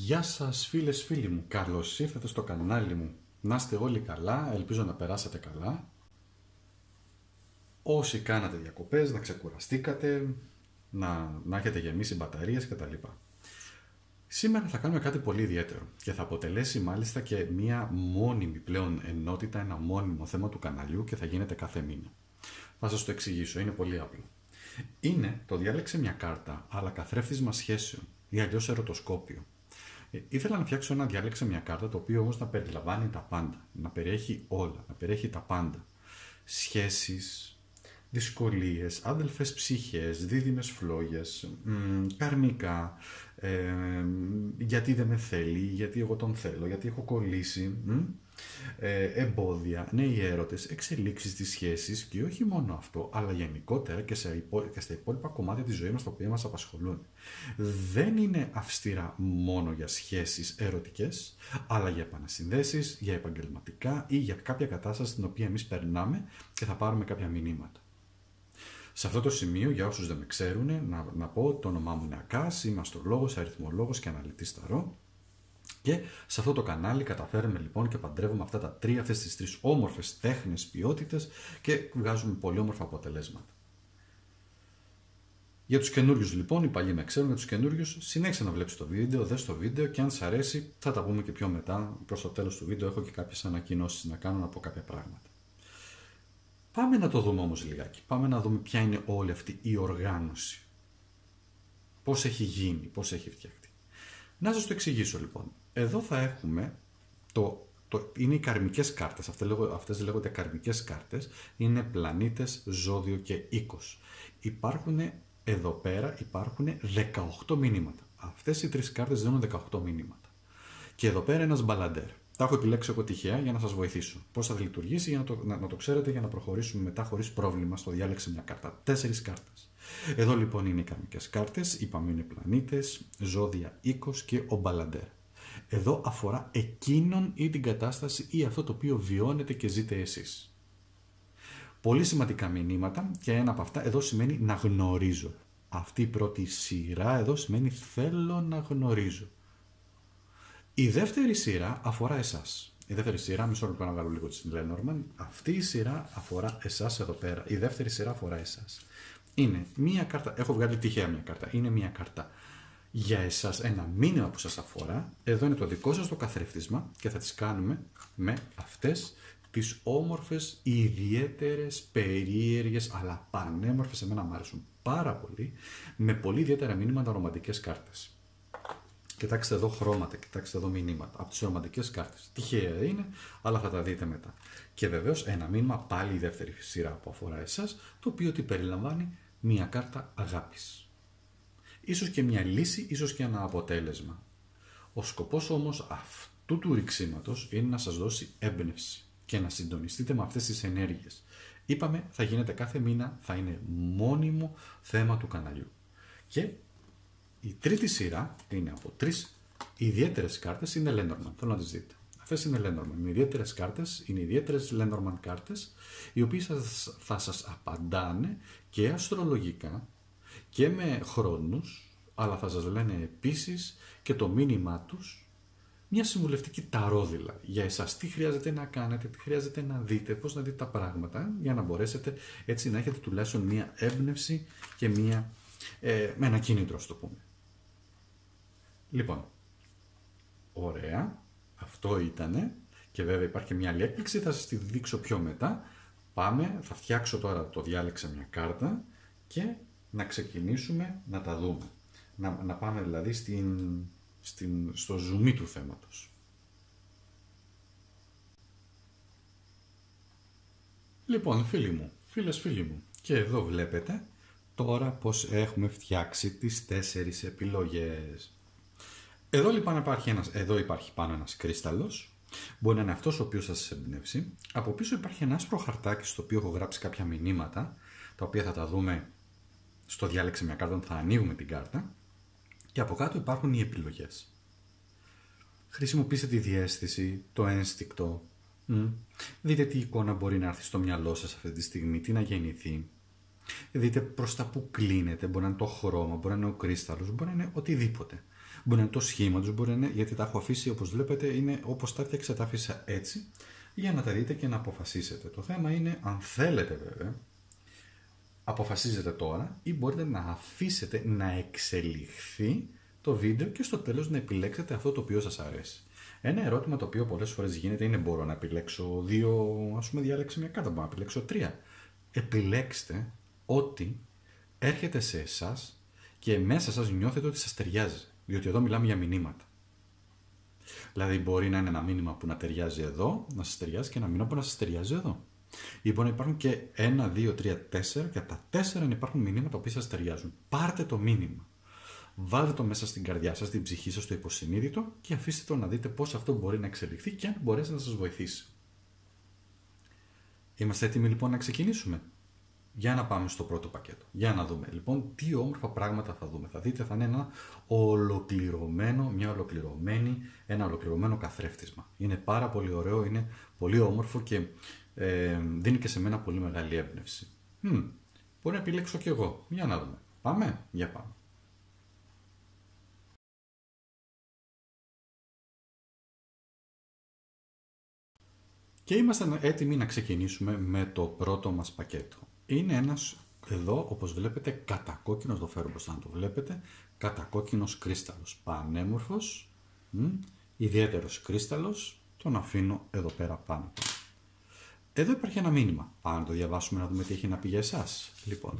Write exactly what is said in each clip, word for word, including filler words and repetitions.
Γεια σας φίλες φίλοι μου, καλώς ήρθατε στο κανάλι μου. Να είστε όλοι καλά, ελπίζω να περάσατε καλά. Όσοι κάνατε διακοπές, να ξεκουραστήκατε, να, να έχετε γεμίσει μπαταρίες κτλ. Σήμερα θα κάνουμε κάτι πολύ ιδιαίτερο και θα αποτελέσει μάλιστα και μία μόνιμη πλέον ενότητα, ένα μόνιμο θέμα του καναλιού και θα γίνεται κάθε μήνα. Θα σας το εξηγήσω, είναι πολύ απλό. Είναι το διάλεξε μια κάρτα, αλλά καθρέφτισμα σχέσεων ή αλλιώς ερωτοσκόπιο. Ε, ήθελα να φτιάξω ένα διάλεξε μια κάρτα, το οποίο όμως να περιλαμβάνει τα πάντα, να περιέχει όλα, να περιέχει τα πάντα. Σχέσεις, δυσκολίες, άδελφες ψυχές, δίδυμες φλόγες, μ, καρμικά, ε, γιατί δεν με θέλει, γιατί εγώ τον θέλω, γιατί έχω κολλήσει, μ, ε, εμπόδια, νέοι έρωτες, εξελίξεις της σχέσης και όχι μόνο αυτό, αλλά γενικότερα και, σε υπό, και στα υπόλοιπα κομμάτια της ζωής μας τα οποία μας απασχολούν. Δεν είναι αυστηρά μόνο για σχέσεις ερωτικές, αλλά για επανασυνδέσεις, για επαγγελματικά ή για κάποια κατάσταση στην οποία εμείς περνάμε και θα πάρουμε κάποια μηνύματα. Σε αυτό το σημείο, για όσους δεν με ξέρουν, να, να πω το όνομά μου είναι Ακάς, είμαι αστρολόγος, αριθμολόγος και αναλυτής ταρό. Και σε αυτό το κανάλι καταφέρουμε λοιπόν και παντρεύουμε αυτά τα τρία, αυτές τις τρεις όμορφες τέχνες, ποιότητες και βγάζουμε πολύ όμορφα αποτελέσματα. Για τους καινούριους λοιπόν, οι παλιοί με ξέρουν, για τους καινούριους συνέχισε να βλέπεις το βίντεο, δες το βίντεο και αν σ' αρέσει θα τα πούμε και πιο μετά, προς το τέλος του βίντεο έχω και κάποιες ανακοινώσεις να κάνω από κάποια πράγματα. Πάμε να το δούμε όμως λιγάκι, πάμε να δούμε ποια είναι όλη αυτή η οργάνωση. Πώς έχει γίνει, πώς έχει φτιαχτεί. Να σας το εξηγήσω λοιπόν. Εδώ θα έχουμε, το, το, είναι οι καρμικές κάρτες, αυτές, αυτές λέγονται καρμικές κάρτες, είναι πλανήτες, ζώδιο και οίκος. Υπάρχουν εδώ πέρα, υπάρχουν δεκαοκτώ μηνύματα. Αυτές οι τρεις κάρτες δίνουν δεκαοκτώ μηνύματα. Και εδώ πέρα ένας μπαλαντέρ. Τα έχω επιλέξει εγώ τυχαία για να σας βοηθήσω. Πώς θα λειτουργήσει για να το, να, να το ξέρετε για να προχωρήσουμε μετά χωρίς πρόβλημα στο διάλεξε μια κάρτα. Τέσσερις κάρτες. Εδώ λοιπόν είναι οι καρμικές κάρτες, είπαμε είναι πλανήτες, ζώδια, οίκος και ο μπαλαντέρ. Εδώ αφορά εκείνον ή την κατάσταση ή αυτό το οποίο βιώνετε και ζείτε εσείς. Πολύ σημαντικά μηνύματα και ένα από αυτά εδώ σημαίνει να γνωρίζω. Αυτή η πρώτη σειρά εδώ σημαίνει θέλω να γνωρίζω. Η δεύτερη σειρά αφορά εσάς. Η δεύτερη σειρά, μισό λεπτό να βγάλω λίγο τη Lenormand. Αυτή η σειρά αφορά εσάς εδώ πέρα. Η δεύτερη σειρά αφορά εσάς. Είναι μία κάρτα, έχω βγάλει τυχαία μία κάρτα. Είναι μία κάρτα για εσάς, ένα μήνυμα που σας αφορά. Εδώ είναι το δικό σας το καθρέφτισμα και θα τις κάνουμε με αυτές τις όμορφες, ιδιαίτερες, περίεργες, αλλά πανέμορφες, εμένα μου αρέσουν πάρα πολύ, με πολύ ιδιαίτερα μηνύματα ρομαντικές κάρτες. Κοιτάξτε εδώ χρώματα, κοιτάξτε εδώ μηνύματα από τις ρομαντικές κάρτες. Τυχαία είναι, αλλά θα τα δείτε μετά. Και βεβαίως ένα μήνυμα, πάλι η δεύτερη σειρά που αφορά εσάς, το οποίο τι περιλαμβάνει μία κάρτα αγάπης. Ίσως και μια λύση, ίσως και ένα αποτέλεσμα. Ο σκοπός όμως αυτού του ρηξίματος είναι να σας δώσει έμπνευση και να συντονιστείτε με αυτές τις ενέργειες. Είπαμε, θα γίνεται κάθε μήνα, θα είναι μόνιμο θέμα του καναλιού. Και η τρίτη σειρά είναι από τρεις ιδιαίτερες κάρτες, είναι Lenormand, θέλω να τις δείτε. Αυτές είναι Lenormand, είναι ιδιαίτερες κάρτες, είναι ιδιαίτερες Lenormand κάρτες, οι οποίες θα σας απαντάνε και αστρολογικά και με χρόνους, αλλά θα σας λένε επίσης και το μήνυμά τους, μια συμβουλευτική ταρόδηλα για εσάς. Τι χρειάζεται να κάνετε, τι χρειάζεται να δείτε, πώς να δείτε τα πράγματα, για να μπορέσετε έτσι να έχετε τουλάχιστον μια έμπνευση και μια, ε, με ένα κίνητρο, ας το πούμε. Λοιπόν, ωραία, αυτό ήτανε και βέβαια υπάρχει μια άλλη έκπληξη, θα σας τη δείξω πιο μετά. Πάμε, θα φτιάξω τώρα το διάλεξα μια κάρτα και να ξεκινήσουμε να τα δούμε. Να, να πάμε δηλαδή στην, στην, στο ζουμί του θέματος. Λοιπόν, φίλοι μου, φίλες φίλοι μου, και εδώ βλέπετε τώρα πως έχουμε φτιάξει τις τέσσερις επιλογές. Εδώ λοιπόν υπάρχει, ένας, εδώ υπάρχει πάνω ένας κρίσταλος, μπορεί να είναι αυτός ο οποίος θα σας εμπνεύσει. Από πίσω υπάρχει ένα άσπρο χαρτάκι στο οποίο έχω γράψει κάποια μηνύματα, τα οποία θα τα δούμε στο διάλεξε μια κάρτα, θα ανοίγουμε την κάρτα. Και από κάτω υπάρχουν οι επιλογές. Χρησιμοποιήστε τη διαίσθηση, το ένστικτο. Mm. Δείτε τι εικόνα μπορεί να έρθει στο μυαλό σας αυτή τη στιγμή, τι να γεννηθεί. Δείτε προς τα που κλείνετε, μπορεί να είναι το χρώμα, μπορεί να είναι ο κρίσταλος, μπορεί να είναι οτιδήποτε. Μπορεί να είναι το σχήμα τους, μπορεί να είναι, γιατί τα έχω αφήσει όπως βλέπετε, είναι όπως τα έφτιαξα, τα άφησα έτσι, για να τα δείτε και να αποφασίσετε. Το θέμα είναι, αν θέλετε βέβαια, αποφασίζετε τώρα ή μπορείτε να αφήσετε να εξελιχθεί το βίντεο και στο τέλος να επιλέξετε αυτό το οποίο σας αρέσει. Ένα ερώτημα το οποίο πολλές φορές γίνεται είναι, μπορώ να επιλέξω δύο, ας πούμε διάλεξε μια κάρτα, μπορώ να επιλέξω τρία. Επιλέξτε ό,τι έρχεται σε εσάς και μέσα σας νιώθετε ότι σας ταιριάζει. Διότι εδώ μιλάμε για μηνύματα. Δηλαδή μπορεί να είναι ένα μήνυμα που να ταιριάζει εδώ, να σας ταιριάζει, και ένα μήνυμα που να σας ταιριάζει εδώ. Ή μπορεί να υπάρχουν και ένα, δύο, τρία, τέσσερα, και από τα τέσσερα να υπάρχουν μηνύματα που σας ταιριάζουν. Πάρτε το μήνυμα. Βάλτε το μέσα στην καρδιά σας, στην ψυχή σας, στο υποσυνείδητο, και αφήστε το να δείτε πώς αυτό μπορεί να εξελιχθεί και αν μπορέσει να σας βοηθήσει. Είμαστε έτοιμοι λοιπόν να ξεκινήσουμε? Για να πάμε στο πρώτο πακέτο. Για να δούμε λοιπόν τι όμορφα πράγματα θα δούμε. Θα δείτε, θα είναι ένα ολοκληρωμένο, μια ολοκληρωμένη, ένα ολοκληρωμένο καθρέφτισμα. Είναι πάρα πολύ ωραίο, είναι πολύ όμορφο και ε, δίνει και σε μένα πολύ μεγάλη έμπνευση. Hm, μπορεί να επιλέξω κι εγώ. Για να δούμε. Πάμε? Για πάμε. Και είμαστε έτοιμοι να ξεκινήσουμε με το πρώτο μας πακέτο. Είναι ένας, εδώ όπως βλέπετε, κατακόκκινος, το φέρω μπροστά να το βλέπετε, κατακόκκινος κρίσταλος. Πανέμορφος, μ, ιδιαίτερος κρίσταλος, τον αφήνω εδώ πέρα πάνω. Εδώ υπάρχει ένα μήνυμα. Πάμε να το διαβάσουμε να δούμε τι έχει να πει για εσάς. Λοιπόν,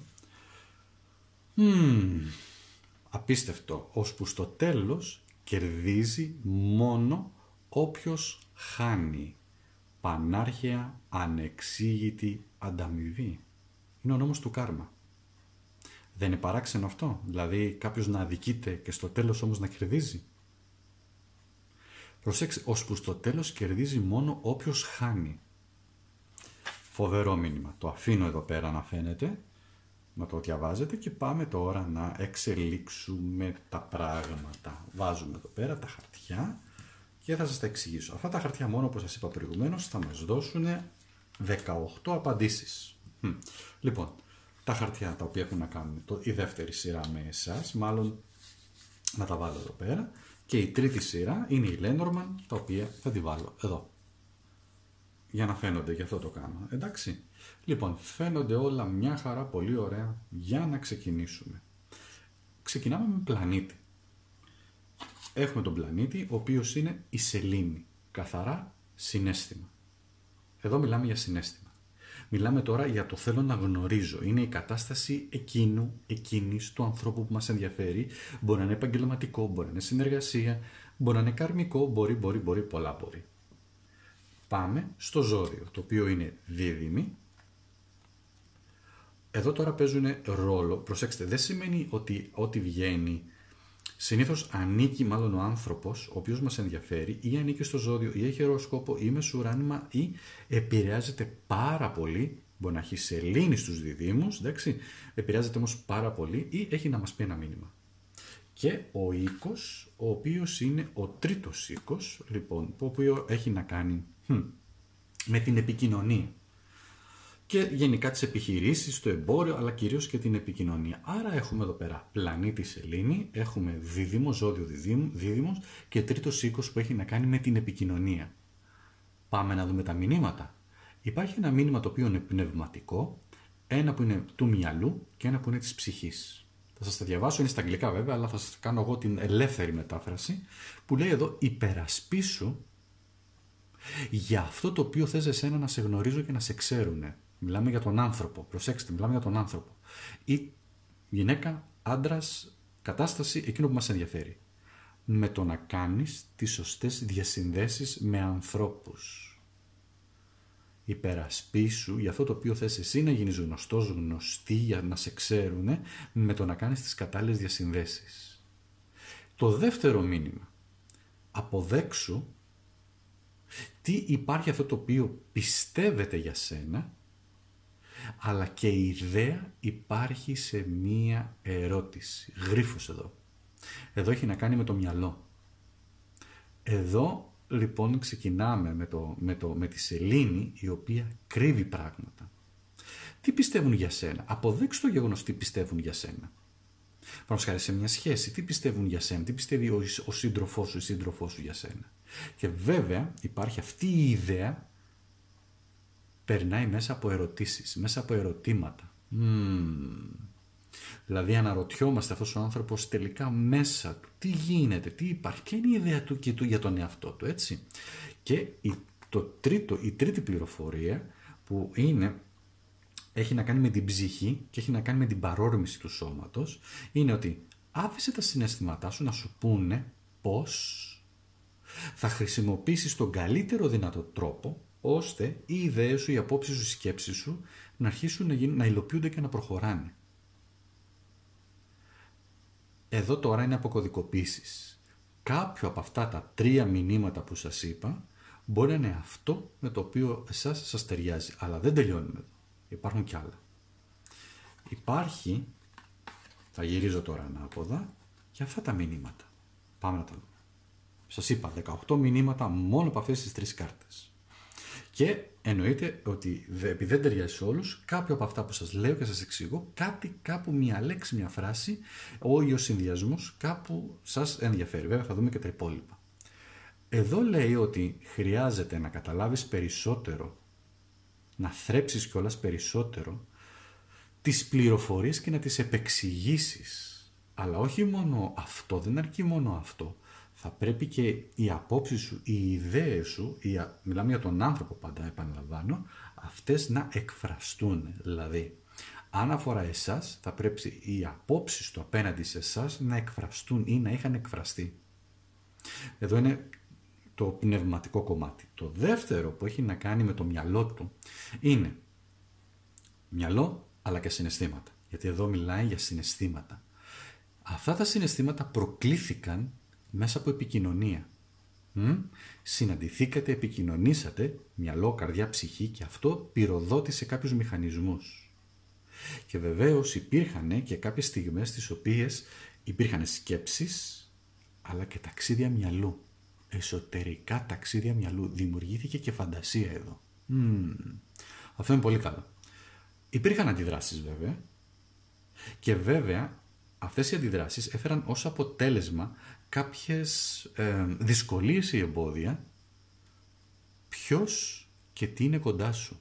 μ, απίστευτο, ώσπου στο τέλος κερδίζει μόνο όποιος χάνει. Πανάρχαια ανεξήγητη ανταμοιβή. Είναι ο νόμος του κάρμα. Δεν είναι παράξενο αυτό? Δηλαδή κάποιος να αδικείται και στο τέλος όμως να κερδίζει. Προσέξτε, ώσπου στο τέλος κερδίζει μόνο όποιος χάνει. Φοβερό μήνυμα. Το αφήνω εδώ πέρα να φαίνεται, να το διαβάζετε, και πάμε τώρα να εξελίξουμε τα πράγματα. Βάζουμε εδώ πέρα τα χαρτιά και θα σας τα εξηγήσω. Αυτά τα χαρτιά μόνο, όπως σας είπα προηγουμένως, θα μας δώσουν δεκαοκτώ απαντήσεις. Hm. Λοιπόν, τα χαρτιά τα οποία έχουν να κάνουν το, η δεύτερη σειρά με εσάς, μάλλον να τα βάλω εδώ πέρα, και η τρίτη σειρά είναι η Lenormand, τα οποία θα τη βάλω εδώ. Για να φαίνονται, γι' αυτό το κάνω. Εντάξει. Λοιπόν, φαίνονται όλα μια χαρά, πολύ ωραία. Για να ξεκινήσουμε. Ξεκινάμε με πλανήτη. Έχουμε τον πλανήτη, ο οποίος είναι η σελήνη. Καθαρά συναίσθημα. Εδώ μιλάμε για συναίσθημα. Μιλάμε τώρα για το θέλω να γνωρίζω. Είναι η κατάσταση εκείνου, εκείνης, του ανθρώπου που μας ενδιαφέρει. Μπορεί να είναι επαγγελματικό, μπορεί να είναι συνεργασία, μπορεί να είναι καρμικό, μπορεί, μπορεί, μπορεί, πολλά μπορεί. Πάμε στο ζώδιο, το οποίο είναι δίδυμη. Εδώ τώρα παίζουν ρόλο. Προσέξτε, δεν σημαίνει ότι ό,τι βγαίνει συνήθως ανήκει μάλλον ο άνθρωπος, ο οποίος μας ενδιαφέρει, ή ανήκει στο ζώδιο, ή έχει οροσκόπο, ή μεσουράνημα, ή επηρεάζεται πάρα πολύ. Μπορεί να έχει σελήνη στους διδύμους, εντάξει, επηρεάζεται όμως πάρα πολύ, ή έχει να μας πει ένα μήνυμα. Και ο οίκος, ο οποίος είναι ο τρίτος οίκος, λοιπόν, το οποίο έχει να κάνει hm, με την επικοινωνία. Και γενικά τις επιχειρήσεις, το εμπόριο, αλλά κυρίως και την επικοινωνία. Άρα έχουμε εδώ πέρα πλανήτη σελήνη, έχουμε δίδυμο, ζώδιο δίδυμος και τρίτος οίκος που έχει να κάνει με την επικοινωνία. Πάμε να δούμε τα μηνύματα. Υπάρχει ένα μήνυμα το οποίο είναι πνευματικό, ένα που είναι του μυαλού και ένα που είναι της ψυχής. Θα σας τα διαβάσω, είναι στα αγγλικά βέβαια, αλλά θα σας κάνω εγώ την ελεύθερη μετάφραση, που λέει εδώ υπερασπίσου για αυτό το οποίο θες εσένα να σε γνωρίζω και να σε ξέρουνε. Μιλάμε για τον άνθρωπο, προσέξτε, μιλάμε για τον άνθρωπο. Ή γυναίκα, άντρας, κατάσταση, εκείνο που μας ενδιαφέρει. Με το να κάνεις τις σωστές διασυνδέσεις με ανθρώπους. Υπερασπίσου για αυτό το οποίο θες εσύ να γίνεις γνωστός, γνωστή, για να σε ξέρουνε, με το να κάνεις τις κατάλληλες διασυνδέσεις. Το δεύτερο μήνυμα. Αποδέξου τι υπάρχει αυτό το οποίο πιστεύετε για σένα, αλλά και η ιδέα υπάρχει σε μία ερώτηση. Γρίφος εδώ. Εδώ έχει να κάνει με το μυαλό. Εδώ λοιπόν ξεκινάμε με, το, με, το, με τη σελήνη, η οποία κρύβει πράγματα. Τι πιστεύουν για σένα? Αποδέξου το γεγονός τι πιστεύουν για σένα. Παραδείγματος χάρη σε μια σχέση, τι πιστεύουν για σένα, τι πιστεύει ο, ο σύντροφός σου, η σύντροφός σου για σένα. Και βέβαια υπάρχει αυτή η ιδέα, περνάει μέσα από ερωτήσεις, μέσα από ερωτήματα. Mm. Δηλαδή αναρωτιόμαστε αυτός ο άνθρωπος τελικά μέσα του, τι γίνεται, τι υπάρχει, ποια είναι η ιδέα του και του για τον εαυτό του, έτσι. Και η, το τρίτο, η τρίτη πληροφορία που είναι, έχει να κάνει με την ψυχή και έχει να κάνει με την παρόρμηση του σώματος, είναι ότι άφησε τα συναισθήματά σου να σου πούνε πώς θα χρησιμοποιήσεις τον καλύτερο δυνατό τρόπο, ώστε οι ιδέες σου, οι απόψεις σου, οι σκέψεις σου να αρχίσουν να, γίνουν, να υλοποιούνται και να προχωράνε. Εδώ τώρα είναι αποκωδικοποίησεις. Κάποιο από αυτά τα τρία μηνύματα που σας είπα μπορεί να είναι αυτό με το οποίο εσάς σας ταιριάζει. Αλλά δεν τελειώνουμε εδώ. Υπάρχουν κι άλλα. Υπάρχει, θα γυρίζω τώρα ανάποδα, και αυτά τα μηνύματα. Πάμε να τα δούμε. Σας είπα δεκαοκτώ μηνύματα μόνο από αυτές τις τρεις κάρτες. Και εννοείται ότι επειδή δεν ταιριάζει σε όλους, κάποιο από αυτά που σας λέω και σας εξηγώ, κάτι, κάπου μια λέξη, μια φράση, ή ο συνδυασμός κάπου σας ενδιαφέρει. Βέβαια θα δούμε και τα υπόλοιπα. Εδώ λέει ότι χρειάζεται να καταλάβεις περισσότερο, να θρέψεις κιόλας περισσότερο τις πληροφορίες και να τις επεξηγήσεις. Αλλά όχι μόνο αυτό, δεν αρκεί μόνο αυτό. Θα πρέπει και οι απόψεις σου, οι ιδέες σου, οι, μιλάμε για τον άνθρωπο πάντα, επαναλαμβάνω, αυτές να εκφραστούν. Δηλαδή, αν αφορά εσάς, θα πρέπει οι απόψεις του απέναντι σε εσάς να εκφραστούν ή να είχαν εκφραστεί. Εδώ είναι το πνευματικό κομμάτι. Το δεύτερο που έχει να κάνει με το μυαλό του είναι μυαλό αλλά και συναισθήματα. Γιατί εδώ μιλάει για συναισθήματα. Αυτά τα συναισθήματα προκλήθηκαν μέσα από επικοινωνία. Μ? Συναντηθήκατε, επικοινωνήσατε, μυαλό, καρδιά, ψυχή, και αυτό πυροδότησε κάποιους μηχανισμούς. Και βεβαίως υπήρχαν και κάποιες στιγμές τις οποίες υπήρχαν σκέψεις αλλά και ταξίδια μυαλού. Εσωτερικά ταξίδια μυαλού. Δημιουργήθηκε και φαντασία εδώ. Μ. Αυτό είναι πολύ καλό. Υπήρχαν αντιδράσεις βέβαια, και βέβαια αυτές οι αντιδράσεις έφεραν ως αποτέλεσμα κάποιες ε, δυσκολίες ή εμπόδια. Ποιος και τι είναι κοντά σου.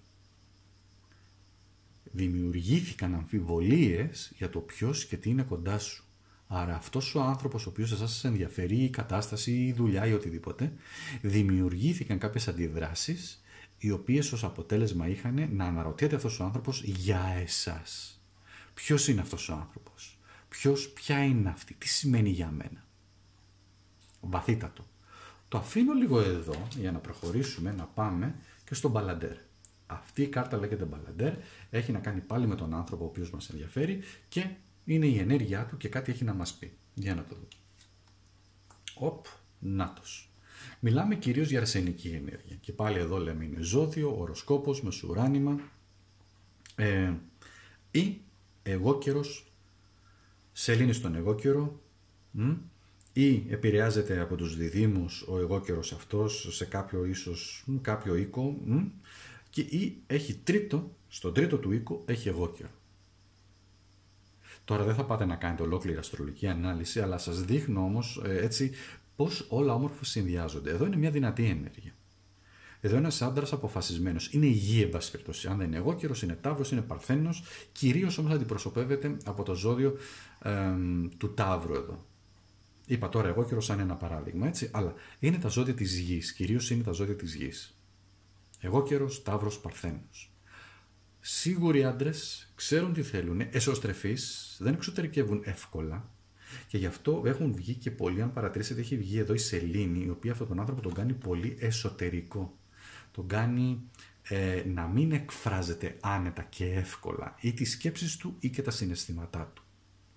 Δημιουργήθηκαν αμφιβολίες για το ποιος και τι είναι κοντά σου. Άρα αυτός ο άνθρωπος ο οποίος εσάς σας ενδιαφέρει, η κατάσταση, η δουλειά ή οτιδήποτε, δημιουργήθηκαν κάποιες αντιδράσεις οι οποίες ως αποτέλεσμα είχαν να αναρωτιέται αυτός ο άνθρωπος για εσάς. Ποιος είναι αυτός ο άνθρωπος, ποιος, ποια είναι αυτή, τι σημαίνει για μένα. Βαθύτατο. Το αφήνω λίγο εδώ για να προχωρήσουμε, να πάμε και στον Μπαλαντέρ. Αυτή η κάρτα λέγεται Μπαλαντέρ, έχει να κάνει πάλι με τον άνθρωπο ο οποίος μας ενδιαφέρει και είναι η ενέργειά του και κάτι έχει να μας πει. Για να το δούμε. Οπ, νάτος. Μιλάμε κυρίως για αρσενική ενέργεια. Και πάλι εδώ λέμε είναι ζώδιο, οροσκόπος, μεσουράνημα ε, ή εγώκερος, σελήνη στον εγώκερο, μ, ή επηρεάζεται από τους διδύμους ο εγώκερος αυτός σε κάποιο ίσως κάποιο οίκο, μ, και ή έχει τρίτο, στον τρίτο του οίκο έχει εγώκερο. Τώρα δεν θα πάτε να κάνετε ολόκληρη αστρολογική ανάλυση, αλλά σας δείχνω όμως ε, έτσι πώς όλα όμορφα συνδυάζονται. Εδώ είναι μια δυνατή ενέργεια. Εδώ είναι ένας άντρας αποφασισμένος. Είναι υγιή, εν πάση περιπτώσει. Αν δεν είναι εγώκερος, είναι Ταύρος, είναι Παρθένος. Κυρίως όμως αντιπροσωπεύεται από το ζώδιο ε, του Ταύρου εδώ. Είπα τώρα εγώκερος σαν ένα παράδειγμα, έτσι, αλλά είναι τα ζώδια της γης. Κυρίως είναι τα ζώδια της γης. Εγώκερος, Ταύρος, Παρθένος. Σίγουροι άντρες ξέρουν τι θέλουν, εσωστρεφείς, δεν εξωτερικεύουν εύκολα και γι' αυτό έχουν βγει και πολλοί. Αν παρατηρήσετε, έχει βγει εδώ η σελήνη, η οποία αυτόν τον άνθρωπο τον κάνει πολύ εσωτερικό. Τον κάνει ε, να μην εκφράζεται άνετα και εύκολα ή τις σκέψεις του ή και τα συναισθήματά του.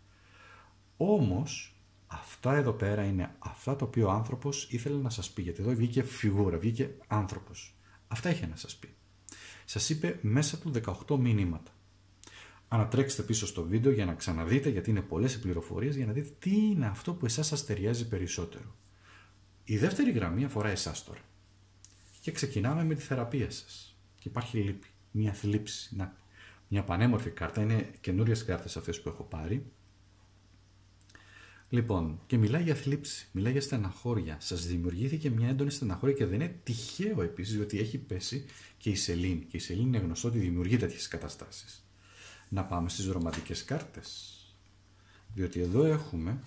Όμως, αυτά εδώ πέρα είναι αυτά τα οποία ο άνθρωπος ήθελε να σας πει, γιατί εδώ βγήκε φιγούρα, βγήκε άνθρωπος. Αυτά είχε να σας πει. Σας είπε μέσα του δεκαοκτώ μηνύματα. Ανατρέξτε πίσω στο βίντεο για να ξαναδείτε, γιατί είναι πολλές οι πληροφορίες, για να δείτε τι είναι αυτό που εσάς σας ταιριάζει περισσότερο. Η δεύτερη γραμμή αφορά εσάς τώρα. Και ξεκινάμε με τη θεραπεία σας. Και υπάρχει λύπη, μια θλίψη. Να, μια πανέμορφη κάρτα, είναι καινούριες κάρτες αυτές που έχω πάρει. Λοιπόν, και μιλάει για θλίψη, μιλάει για στεναχώρια. Σας δημιουργήθηκε μια έντονη στεναχώρια και δεν είναι τυχαίο επίσης, διότι έχει πέσει και η σελήνη. Και η σελήνη είναι γνωστό ότι δημιουργεί τέτοιες καταστάσεις. Να πάμε στις ρομαντικές κάρτες. Διότι εδώ έχουμε.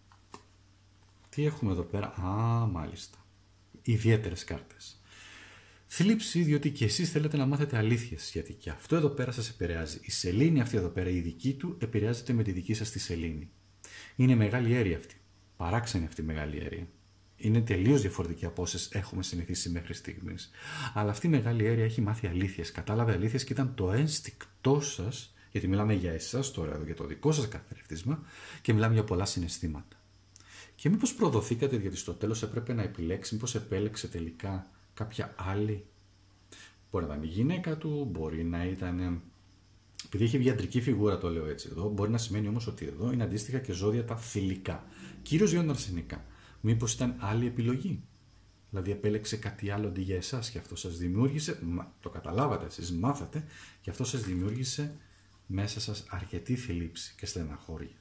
Τι έχουμε εδώ πέρα? Α, μάλιστα. Ιδιαίτερες κάρτες. Θλίψη, διότι και εσείς θέλετε να μάθετε αλήθειες, γιατί και αυτό εδώ πέρα σας επηρεάζει. Η σελήνη αυτή εδώ πέρα, η δική του, επηρεάζεται με τη δική σας τη σελήνη. Είναι μεγάλη αίρια αυτή. Παράξενη αυτή η μεγάλη αίρια. Είναι τελείως διαφορετική από όσες έχουμε συνηθίσει μέχρι στιγμής. Αλλά αυτή η μεγάλη αίρια έχει μάθει αλήθειες, κατάλαβε αλήθειες και ήταν το ένστικτό σας, γιατί μιλάμε για εσάς τώρα, για το δικό σας καθρέφτισμα και μιλάμε για πολλά συναισθήματα. Και μήπως προδοθήκατε, γιατί στο τέλος έπρεπε να επιλέξει, μήπως επέλεξε τελικά κάποια άλλη. Μπορεί να ήταν η γυναίκα του, μπορεί να ήταν. Επειδή έχει ιατρική φιγούρα, το λέω έτσι εδώ, μπορεί να σημαίνει όμως ότι εδώ είναι αντίστοιχα και ζώδια τα θηλυκά. Κυρίως για τα αρσενικά. Μήπως ήταν άλλη επιλογή. Δηλαδή επέλεξε κάτι άλλο αντί για εσάς και αυτό σας δημιούργησε. Το καταλάβατε, εσείς μάθατε, και αυτό σας δημιούργησε μέσα σας αρκετή θλίψη και στεναχώρια.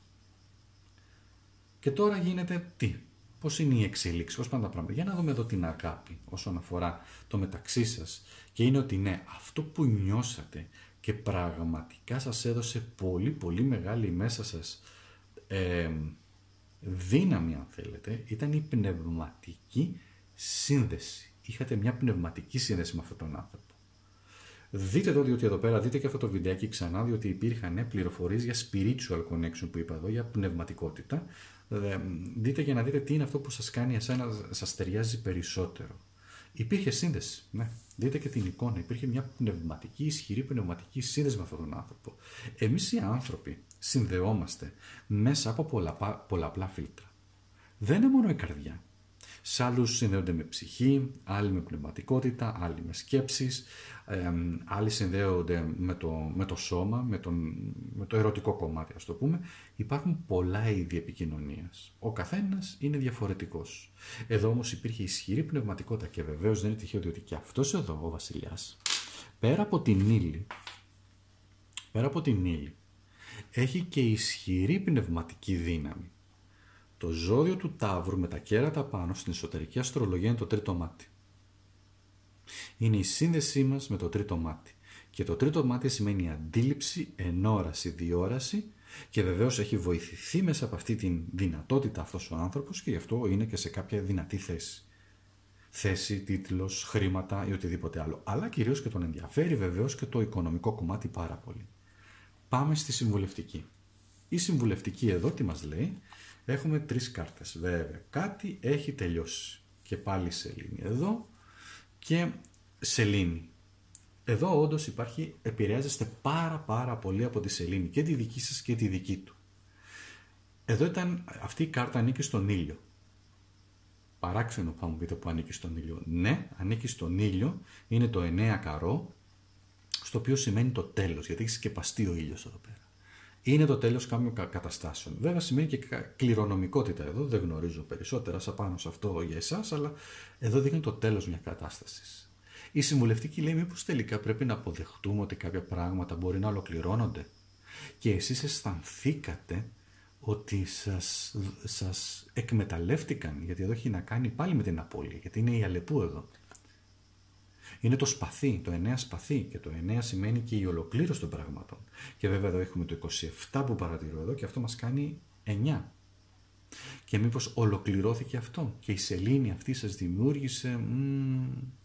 Και τώρα γίνεται τι? Πώς είναι η εξέλιξη, πώς πάνε τα πράγματα? Για να δούμε εδώ την αγάπη όσον αφορά το μεταξύ σας. Και είναι ότι ναι, αυτό που νιώσατε και πραγματικά σας έδωσε πολύ πολύ μεγάλη μέσα σας ε, δύναμη, αν θέλετε, ήταν η πνευματική σύνδεση. Είχατε μια πνευματική σύνδεση με αυτόν τον άνθρωπο. Δείτε εδώ, διότι εδώ πέρα δείτε και αυτό το βιντεάκι ξανά, διότι υπήρχαν πληροφορίες για spiritual connection που είπα εδώ, για πνευματικότητα. Δείτε για να δείτε τι είναι αυτό που σας κάνει εσένα, σας ταιριάζει περισσότερο. Υπήρχε σύνδεση, ναι. Δείτε και την εικόνα. Υπήρχε μια πνευματική, ισχυρή πνευματική σύνδεση με αυτόν τον άνθρωπο. Εμείς οι άνθρωποι συνδεόμαστε μέσα από πολλαπλά, πολλαπλά φίλτρα. Δεν είναι μόνο η καρδιά. Σε άλλους συνδέονται με ψυχή, άλλοι με πνευματικότητα, άλλοι με σκέψεις, ε, άλλοι συνδέονται με το, με το σώμα, με, τον, με το ερωτικό κομμάτι, ας το πούμε. Υπάρχουν πολλά είδη επικοινωνίας. Ο καθένας είναι διαφορετικός. Εδώ όμως υπήρχε ισχυρή πνευματικότητα και βεβαίως δεν είναι τυχαίο, διότι και αυτός εδώ ο βασιλιάς, πέρα από την ύλη, πέρα από την ύλη, έχει και ισχυρή πνευματική δύναμη. Το ζώδιο του Ταύρου με τα κέρατα πάνω στην εσωτερική αστρολογία είναι το τρίτο μάτι. Είναι η σύνδεσή μας με το τρίτο μάτι. Και το τρίτο μάτι σημαίνει αντίληψη, ενόραση, διόραση και βεβαίως έχει βοηθηθεί μέσα από αυτή τη δυνατότητα αυτός ο άνθρωπος και γι' αυτό είναι και σε κάποια δυνατή θέση. Θέση, τίτλος, χρήματα ή οτιδήποτε άλλο. Αλλά κυρίως και τον ενδιαφέρει βεβαίως και το οικονομικό κομμάτι πάρα πολύ. Πάμε στη συμβουλευτική. Η συμβουλευτική εδώ τι μας λέει? Έχουμε τρεις κάρτες. Βέβαια, κάτι έχει τελειώσει. Και πάλι σελήνη εδώ και σελήνη. Εδώ όντως υπάρχει, επηρεάζεστε πάρα πάρα πολύ από τη σελήνη και τη δική σας και τη δική του. Εδώ ήταν, αυτή η κάρτα ανήκει στον ήλιο. Παράξενο θα μου πείτε που ανήκει στον ήλιο. Ναι, ανήκει στον ήλιο, είναι το εννέα καρό, στο οποίο σημαίνει το τέλος, γιατί έχει σκεπαστεί ο ήλιος εδώ πέρα. Είναι το τέλος κάποιων καταστάσεων. Βέβαια σημαίνει και κληρονομικότητα εδώ, δεν γνωρίζω περισσότερα σαν πάνω σε αυτό για εσάς, αλλά εδώ δείχνει το τέλος μιας κατάστασης. Η συμβουλευτική λέει μήπως τελικά πρέπει να αποδεχτούμε ότι κάποια πράγματα μπορεί να ολοκληρώνονται και εσείς αισθανθήκατε ότι σας, σας εκμεταλλεύτηκαν, γιατί εδώ έχει να κάνει πάλι με την απώλεια, γιατί είναι η Αλεπού εδώ. Είναι το σπαθί, το εννέα σπαθί και το εννέα σημαίνει και η ολοκλήρωση των πραγμάτων. Και βέβαια εδώ έχουμε το είκοσι επτά που παρατηρώ εδώ και αυτό μας κάνει εννέα. Και μήπως ολοκληρώθηκε αυτό και η σελήνη αυτή σας δημιούργησε... Μ,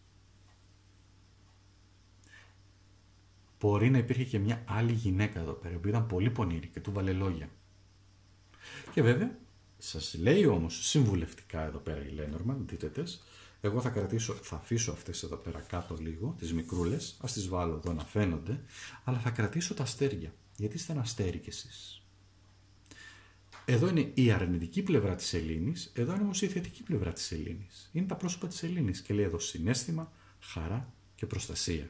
μπορεί να υπήρχε και μια άλλη γυναίκα εδώ πέρα που ήταν πολύ πονήρη και του βάλε λόγια. Και βέβαια σας λέει όμως συμβουλευτικά εδώ πέρα η Lenormand, δείτε τες. Εγώ θα κρατήσω, θα αφήσω αυτές εδώ πέρα κάτω λίγο, τις μικρούλες, ας τις βάλω εδώ να φαίνονται, αλλά θα κρατήσω τα αστέρια, γιατί είστε ένα αστέρι κι εσείς. Εδώ είναι η αρνητική πλευρά της σελήνης, εδώ είναι όμως η θετική πλευρά της σελήνης. Είναι τα πρόσωπα της σελήνης και λέει εδώ συναίσθημα, χαρά και προστασία.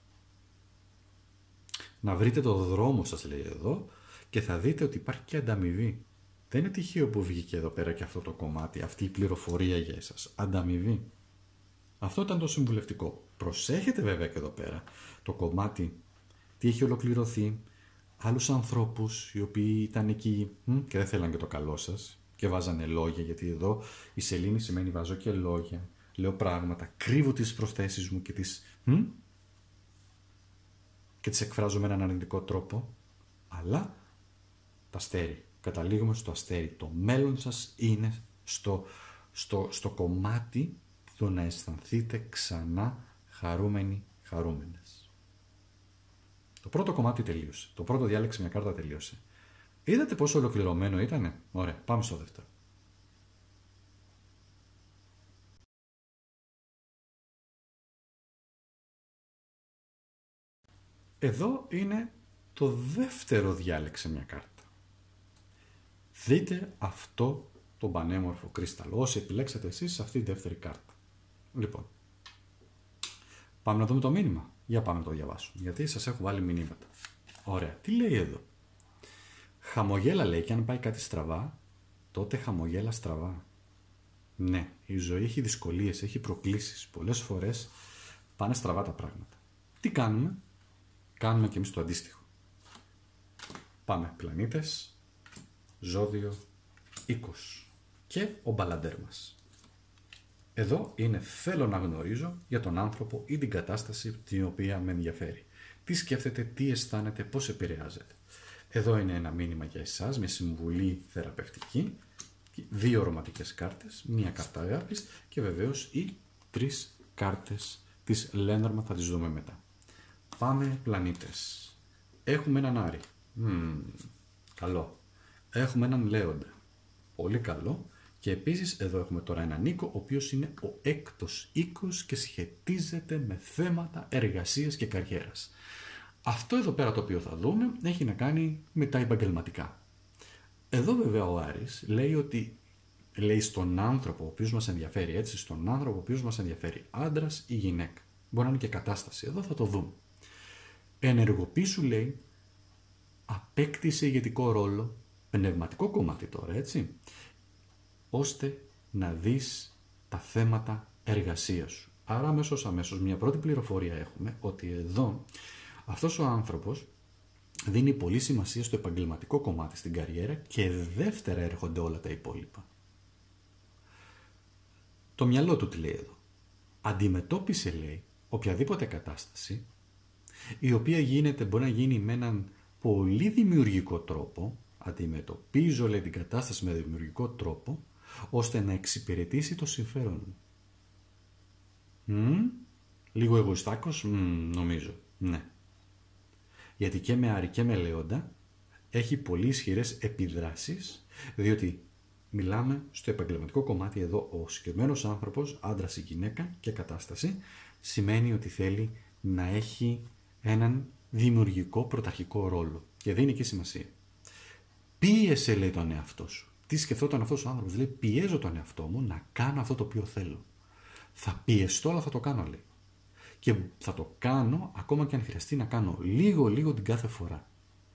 Να βρείτε το δρόμο σας λέει εδώ και θα δείτε ότι υπάρχει και ανταμοιβή. Δεν είναι τυχαίο που βγήκε εδώ πέρα και αυτό το κομμάτι, αυτή η πληροφορία για εσάς. Ανταμοιβή. Αυτό ήταν το συμβουλευτικό. Προσέχετε βέβαια και εδώ πέρα το κομμάτι τι έχει ολοκληρωθεί, άλλους ανθρώπους οι οποίοι ήταν εκεί και δεν θέλαν και το καλό σας και βάζανε λόγια, γιατί εδώ η σελήνη σημαίνει βάζω και λόγια, λέω πράγματα, κρύβω τις προθέσεις μου και τις, μ? και τις εκφράζω με έναν αρνητικό τρόπο, αλλά το αστέρι, καταλήγουμε στο αστέρι. Το μέλλον σας είναι στο, στο, στο κομμάτι του να αισθανθείτε ξανά χαρούμενοι, χαρούμενες. Το πρώτο κομμάτι τελείωσε. Το πρώτο διάλεξη μια κάρτα τελείωσε. Είδατε πόσο ολοκληρωμένο ήτανε? Ωραία, πάμε στο δεύτερο. Εδώ είναι το δεύτερο διάλεξε μια κάρτα. Δείτε αυτό το πανέμορφο κρίσταλο, όσοι επιλέξετε εσείς σε αυτή τη δεύτερη κάρτα. Λοιπόν, πάμε να δούμε το μήνυμα. Για πάμε να το διαβάσουμε, γιατί σας έχω βάλει μηνύματα. Ωραία, τι λέει εδώ? Χαμογέλα, λέει, και αν πάει κάτι στραβά, τότε χαμογέλα στραβά. Ναι, η ζωή έχει δυσκολίες, έχει προκλήσεις. Πολλές φορές πάνε στραβά τα πράγματα. Τι κάνουμε? Κάνουμε και εμείς το αντίστοιχο. Πάμε πλανήτες, ζώδιο, οίκος και ο μπαλαντέρ μας. Εδώ είναι θέλω να γνωρίζω για τον άνθρωπο ή την κατάσταση την οποία με ενδιαφέρει. Τι σκέφτεται, τι αισθάνεται, πώς επηρεάζεται. Εδώ είναι ένα μήνυμα για εσάς με συμβουλή θεραπευτική, δύο αρωματικές κάρτες, μία κάρτα αγάπης και βεβαίως οι τρεις κάρτες της Lenormand, θα τις δούμε μετά. Πάμε πλανήτες. Έχουμε έναν Άρη. Mm, καλό. Έχουμε έναν Λέοντα. Πολύ καλό. Και επίσης εδώ έχουμε τώρα έναν οίκο, ο οποίος είναι ο έκτος οίκος και σχετίζεται με θέματα εργασίας και καριέρας. Αυτό εδώ πέρα το οποίο θα δούμε έχει να κάνει με τα επαγγελματικά. Εδώ βέβαια ο Άρης λέει ότι λέει στον άνθρωπο ο οποίος μας ενδιαφέρει, έτσι, στον άνθρωπο ο οποίος μας ενδιαφέρει, άντρας ή γυναίκα. Μπορεί να είναι και κατάσταση, εδώ θα το δούμε. Ενεργοποίησου, λέει, απέκτησε ηγετικό ρόλο, πνευματικό κομμάτι τώρα, έτσι, ώστε να δεις τα θέματα εργασίας σου. Άρα αμέσως αμέσως μια πρώτη πληροφορία έχουμε ότι εδώ αυτός ο άνθρωπος δίνει πολύ σημασία στο επαγγελματικό κομμάτι, στην καριέρα, και δεύτερα έρχονται όλα τα υπόλοιπα. Το μυαλό του τι λέει εδώ? Αντιμετώπισε, λέει, οποιαδήποτε κατάσταση η οποία γίνεται, μπορεί να γίνει με έναν πολύ δημιουργικό τρόπο. Αντιμετωπίζω, λέει, την κατάσταση με δημιουργικό τρόπο, ώστε να εξυπηρετήσει το συμφέρον μου. Mm, λίγο εγωιστάκος, mm, νομίζω, ναι. Γιατί και με Άρη και με Λέοντα έχει πολύ ισχυρές επιδράσεις, διότι μιλάμε στο επαγγελματικό κομμάτι εδώ, ο συγκεκριμένος άνθρωπος, άντρας ή γυναίκα και κατάσταση, σημαίνει ότι θέλει να έχει έναν δημιουργικό πρωταρχικό ρόλο και δίνει εκεί σημασία. Πίεσε, λέει, τον εαυτό σου. Τι σκεφτόταν αυτός ο άνθρωπος? Λέει, πιέζω τον εαυτό μου να κάνω αυτό το οποίο θέλω. Θα πιεστώ, αλλά θα το κάνω, λέει. Και θα το κάνω ακόμα και αν χρειαστεί να κάνω λίγο-λίγο την κάθε φορά.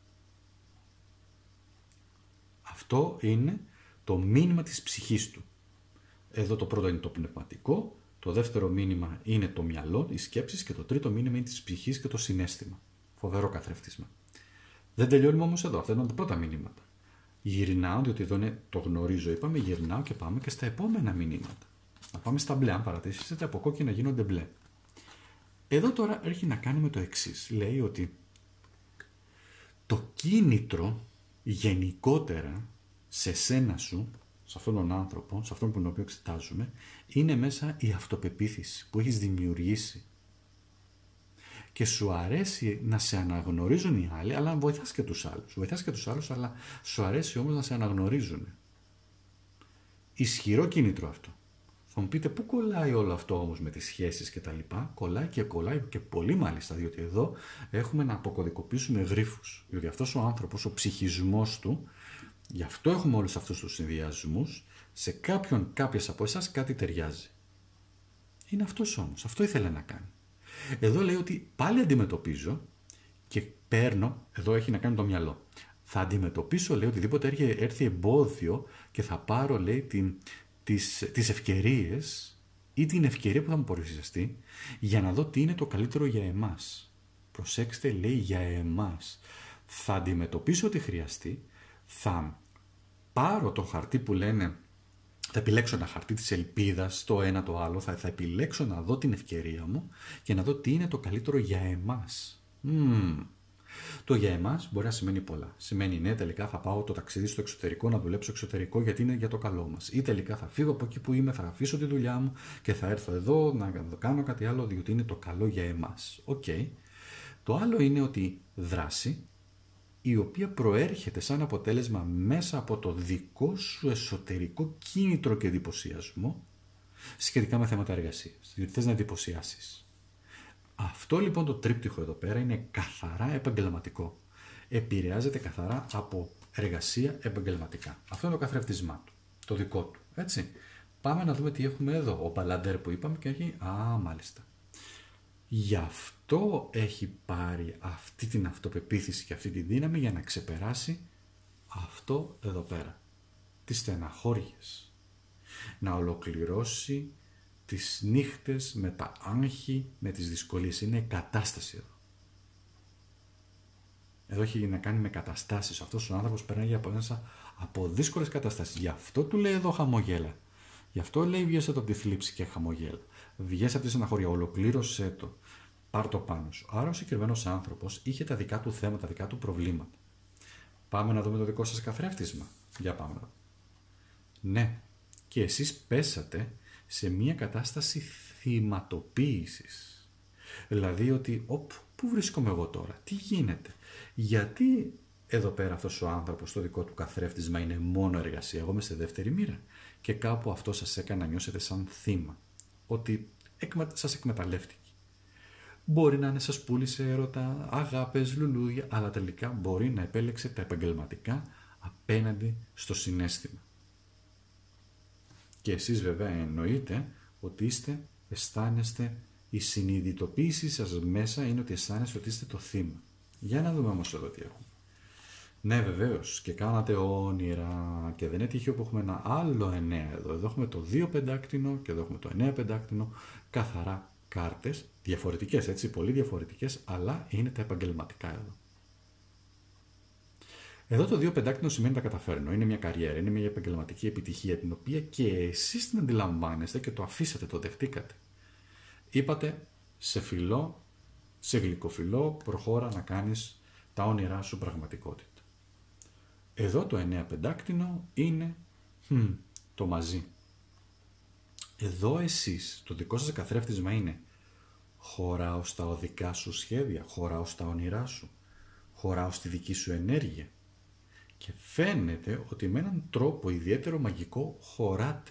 Αυτό είναι το μήνυμα της ψυχής του. Εδώ το πρώτο είναι το πνευματικό, το δεύτερο μήνυμα είναι το μυαλό, οι σκέψεις, και το τρίτο μήνυμα είναι της ψυχής και το συναίσθημα. Φοβερό καθρέφτισμα. Δεν τελειώνουμε όμως εδώ, αυτά είναι τα πρώτα μηνύματα. Γυρνάω, διότι εδώ είναι το γνωρίζω, είπαμε, γυρνάω και πάμε και στα επόμενα μηνύματα. Να πάμε στα μπλε, αν παρατηρήσετε, από κόκκινα γίνονται μπλε. Εδώ τώρα έχει να κάνει με το εξής. Λέει ότι το κίνητρο γενικότερα σε σένα σου, σε αυτόν τον άνθρωπο, σε αυτόν που τον οποίο εξετάζουμε, είναι μέσα η αυτοπεποίθηση που έχεις δημιουργήσει. Και σου αρέσει να σε αναγνωρίζουν οι άλλοι, αλλά βοηθάς και τους άλλους. Βοηθάς και τους άλλους, αλλά σου αρέσει όμως να σε αναγνωρίζουν. Ισχυρό κίνητρο αυτό. Θα μου πείτε πού κολλάει όλο αυτό όμως με τις σχέσεις και τα λοιπά? Κολλάει και κολλάει και πολύ μάλιστα, διότι εδώ έχουμε να αποκωδικοποιήσουμε γρίφους. Διότι αυτός ο άνθρωπος, ο ψυχισμός του, γι' αυτό έχουμε όλους αυτούς τους συνδυασμούς, σε κάποιον, κάποιες από εσάς κάτι ταιριάζει. Είναι αυτός όμως, αυτό ήθελε να κάνει. Εδώ λέει ότι πάλι αντιμετωπίζω και παίρνω, εδώ έχει να κάνει το μυαλό. Θα αντιμετωπίσω, λέει, οτιδήποτε έρθει εμπόδιο και θα πάρω, λέει, την, τις, τις ευκαιρίες ή την ευκαιρία που θα μου παρουσιαστεί για να δω τι είναι το καλύτερο για εμάς. Προσέξτε, λέει, για εμάς. Θα αντιμετωπίσω ό,τι χρειαστεί, θα πάρω το χαρτί που λένε, θα επιλέξω ένα χαρτί της ελπίδας, το ένα το άλλο, θα, θα επιλέξω να δω την ευκαιρία μου και να δω τι είναι το καλύτερο για εμάς. Mm. Το για εμάς μπορεί να σημαίνει πολλά. Σημαίνει ναι, τελικά θα πάω το ταξίδι στο εξωτερικό, να δουλέψω εξωτερικό γιατί είναι για το καλό μας. Ή τελικά θα φύγω από εκεί που είμαι, θα αφήσω τη δουλειά μου και θα έρθω εδώ να κάνω κάτι άλλο διότι είναι το καλό για εμάς. Οκ. Okay. Το άλλο είναι ότι δράση η οποία προέρχεται σαν αποτέλεσμα μέσα από το δικό σου εσωτερικό κίνητρο και εντυπωσιασμό σχετικά με θέματα εργασίας, διότι θες να εντυπωσιάσεις. Αυτό λοιπόν το τρίπτυχο εδώ πέρα είναι καθαρά επαγγελματικό. Επηρεάζεται καθαρά από εργασία επαγγελματικά. Αυτό είναι το καθρέφτισμά του, το δικό του, έτσι. Πάμε να δούμε τι έχουμε εδώ. Ο Παλαντέρ που είπαμε και έχει, α, μάλιστα. Γι' αυτό έχει πάρει αυτή την αυτοπεποίθηση και αυτή τη δύναμη για να ξεπεράσει αυτό εδώ πέρα. Τις στεναχώριες. Να ολοκληρώσει τις νύχτες με τα άγχη, με τις δυσκολίες. Είναι κατάσταση εδώ. Εδώ έχει να κάνει με καταστάσεις. Αυτός ο άνθρωπος περνάει από μέσα από δύσκολες καταστάσεις. Γι' αυτό του λέει εδώ χαμογέλα. Γι' αυτό λέει βγες από τη θλίψη και χαμογέλα. Βγες από τη στεναχώρια, ολοκλήρωσέ το. Πάρ' το πάνω σου. Άρα ο συγκεκριμένος άνθρωπος είχε τα δικά του θέματα, τα δικά του προβλήματα. Πάμε να δούμε το δικό σας καθρέφτισμα. Για πάμε. Ναι. Και εσείς πέσατε σε μια κατάσταση θυματοποίησης. Δηλαδή ότι, οπ, πού βρίσκομαι εγώ τώρα, τι γίνεται. Γιατί εδώ πέρα αυτός ο άνθρωπος, το δικό του καθρέφτισμα είναι μόνο εργασία. Εγώ είμαι σε δεύτερη μοίρα. Και κάπου αυτό σας έκανε να νιώσετε σαν θύμα. Ότι σας εκμεταλλεύτηκε. Μπορεί να είναι σας πούλησε έρωτα, αγάπες, λουλούδια, αλλά τελικά μπορεί να επέλεξε τα επαγγελματικά απέναντι στο συναίσθημα. Και εσείς βέβαια εννοείτε ότι είστε, αισθάνεστε, η συνειδητοποίηση σας μέσα είναι ότι αισθάνεστε ότι είστε το θύμα. Για να δούμε όμως εδώ τι έχουμε. Ναι, βεβαίως, και κάνατε όνειρα και δεν είναι τυχαίο που έχουμε ένα άλλο εννέα εδώ. Εδώ έχουμε το δύο πεντάκτηνο και εδώ έχουμε το εννέα πεντάκτηνο, καθαρά κάρτες, διαφορετικές έτσι, πολύ διαφορετικές, αλλά είναι τα επαγγελματικά εδώ. Εδώ το δύο πεντάκτηνο σημαίνει τα καταφέρνω, είναι μια καριέρα, είναι μια επαγγελματική επιτυχία την οποία και εσείς την αντιλαμβάνεστε και το αφήσατε, το δεχτήκατε. Είπατε σε φιλό, σε γλυκοφιλό, προχώρα να κάνεις τα όνειρά σου πραγματικότητα. Εδώ το εννέα πεντάκτηνο είναι hm, το μαζί. Εδώ εσείς, το δικό σας καθρέφτισμα είναι χωράω στα οδικά σου σχέδια, χωράω στα όνειρά σου, χωράω στη δική σου ενέργεια. Και φαίνεται ότι με έναν τρόπο ιδιαίτερο μαγικό χωράτε.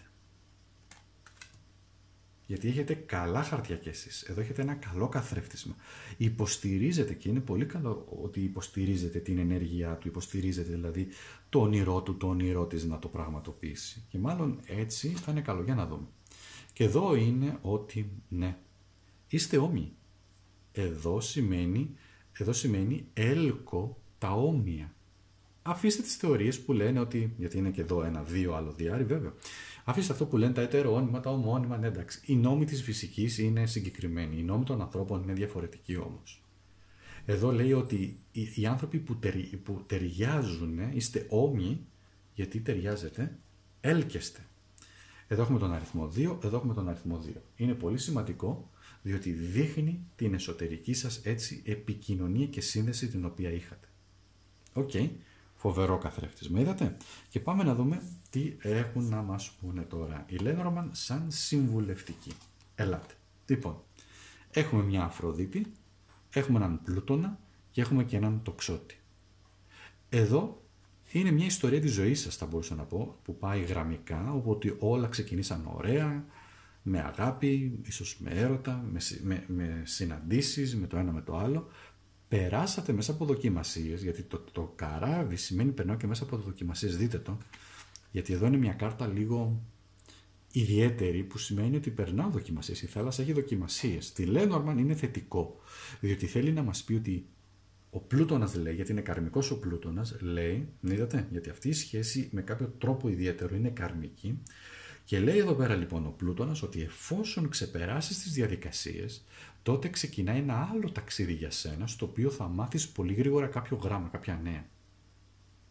Γιατί έχετε καλά χαρτιά κι εσείς. Εδώ έχετε ένα καλό καθρέφτισμα. Υποστηρίζετε και είναι πολύ καλό ότι υποστηρίζετε την ενέργειά του, υποστηρίζετε δηλαδή το όνειρό του, το όνειρό της να το πραγματοποιήσει. Και μάλλον έτσι θα είναι καλό. Για να δούμε. Και εδώ είναι ότι ναι, είστε όμοιοι. Εδώ σημαίνει, εδώ σημαίνει έλκω τα όμοια. Αφήστε τις θεωρίες που λένε ότι, γιατί είναι και εδώ ένα δύο άλλο διάρρη βέβαια, αφήστε αυτό που λένε τα ετερόνυμα, τα ομώνυμα, ναι εντάξει. Οι νόμοι της φυσικής είναι συγκεκριμένοι, οι νόμοι των ανθρώπων είναι διαφορετικοί όμως. Εδώ λέει ότι οι, οι άνθρωποι που, τερι, που ταιριάζουν, είστε όμοιοι, γιατί ταιριάζετε, έλκεστε. Εδώ έχουμε τον αριθμό δύο, εδώ έχουμε τον αριθμό δύο. Είναι πολύ σημαντικό, διότι δείχνει την εσωτερική σας έτσι επικοινωνία και σύνδεση την οποία είχατε. Οκ. Okay. Φοβερό καθρέφτισμα, είδατε. Και πάμε να δούμε τι έχουν να μας πούνε τώρα. Η Lenormand σαν συμβουλευτική. Ελάτε. Λοιπόν, έχουμε μια Αφροδίτη, έχουμε έναν Πλούτονα και έχουμε και έναν Τοξότη. Εδώ είναι μια ιστορία της ζωής σας, θα μπορούσα να πω, που πάει γραμμικά, οπότε όλα ξεκινήσαν ωραία, με αγάπη, ίσως με έρωτα, με, με, με συναντήσεις, με το ένα με το άλλο. Περάσατε μέσα από δοκιμασίες, γιατί το, το καράβι σημαίνει περνάω και μέσα από δοκιμασίες, δείτε το, γιατί εδώ είναι μια κάρτα λίγο ιδιαίτερη που σημαίνει ότι περνάω δοκιμασίες, η θάλασσα έχει δοκιμασίες. Τη Lenormand είναι θετικό, διότι θέλει να μας πει ότι ο Πλούτονας λέει, γιατί είναι καρμικός ο Πλούτονας, λέει, είδατε, γιατί αυτή η σχέση με κάποιο τρόπο ιδιαίτερο είναι καρμική. Και λέει εδώ πέρα λοιπόν ο Πλούτονας ότι εφόσον ξεπεράσεις τις διαδικασίες, τότε ξεκινάει ένα άλλο ταξίδι για σένα, στο οποίο θα μάθεις πολύ γρήγορα κάποιο γράμμα, κάποια νέα.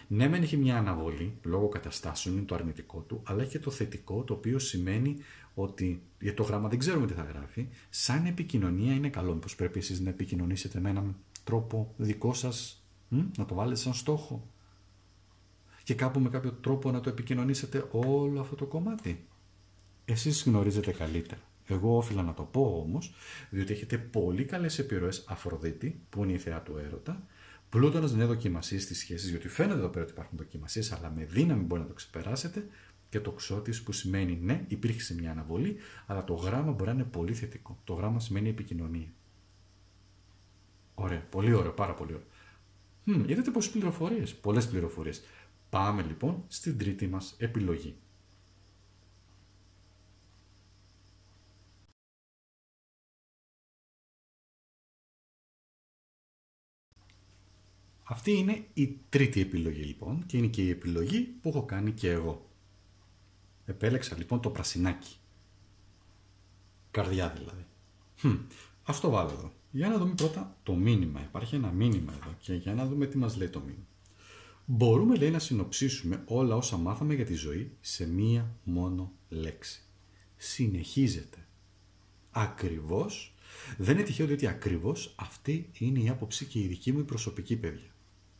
Ναι, μεν έχει μια αναβολή λόγω καταστάσεων, είναι το αρνητικό του, αλλά έχει και το θετικό, το οποίο σημαίνει ότι για το γράμμα δεν ξέρουμε τι θα γράφει. Σαν επικοινωνία είναι καλό. Μήπως πρέπει εσείς να επικοινωνήσετε με έναν τρόπο δικό σας, μ? να το βάλετε σαν στόχο και κάπου με κάποιο τρόπο να το επικοινωνήσετε όλο αυτό το κομμάτι. Εσείς γνωρίζετε καλύτερα. Εγώ όφιλα να το πω όμως, διότι έχετε πολύ καλές επιρροές. Αφροδίτη, που είναι η θεά του έρωτα. Πλούτονας είναι δοκιμασίες στις σχέσεις, διότι φαίνεται εδώ πέρα ότι υπάρχουν δοκιμασίες, αλλά με δύναμη μπορεί να το ξεπεράσετε. Και το Ξώτης, που σημαίνει ναι, υπήρχε μια αναβολή, αλλά το γράμμα μπορεί να είναι πολύ θετικό. Το γράμμα σημαίνει επικοινωνία. Ωραία, πολύ ωραίο, πάρα πολύ ωραίο. Hm, είδατε πόσες πληροφορίες, πολλές πληροφορίες. Πάμε λοιπόν στην τρίτη μας επιλογή. Αυτή είναι η τρίτη επιλογή λοιπόν και είναι και η επιλογή που έχω κάνει και εγώ. Επέλεξα λοιπόν το πρασινάκι. Καρδιά δηλαδή. Hm, ας το βάλω εδώ. Για να δούμε πρώτα το μήνυμα. Υπάρχει ένα μήνυμα εδώ και για να δούμε τι μας λέει το μήνυμα. Μπορούμε λέει να συνοψίσουμε όλα όσα μάθαμε για τη ζωή σε μία μόνο λέξη. Συνεχίζεται. Ακριβώς. Δεν είναι τυχαίο διότι ακριβώς αυτή είναι η άποψη και η δική μου προσωπική, παιδιά.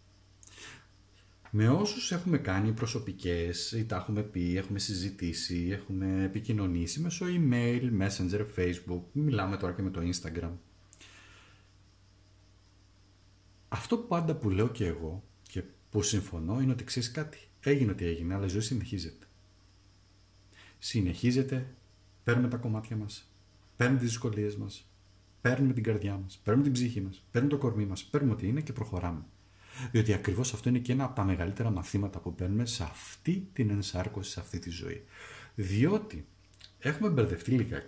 Με όσους έχουμε κάνει προσωπικές ή τα έχουμε πει, έχουμε συζητήσει, έχουμε επικοινωνήσει μέσω email, messenger, facebook, μιλάμε τώρα και με το Instagram. Αυτό πάντα που λέω και εγώ και που συμφωνώ είναι ότι ξέρεις κάτι. Έγινε ό,τι έγινε, αλλά η ζωή συνεχίζεται. Συνεχίζεται, παίρνουμε τα κομμάτια μας, παίρνουμε τις δυσκολίες μας, παίρνουμε την καρδιά μας, παίρνουμε την ψυχή μας, παίρνουμε το κορμί μας, παίρνουμε ό,τι είναι και προχωράμε. Διότι ακριβώς αυτό είναι και ένα από τα μεγαλύτερα μαθήματα που παίρνουμε σε αυτή την ενσάρκωση, σε αυτή τη ζωή. Διότι έχουμε μπερδευτεί λίγα.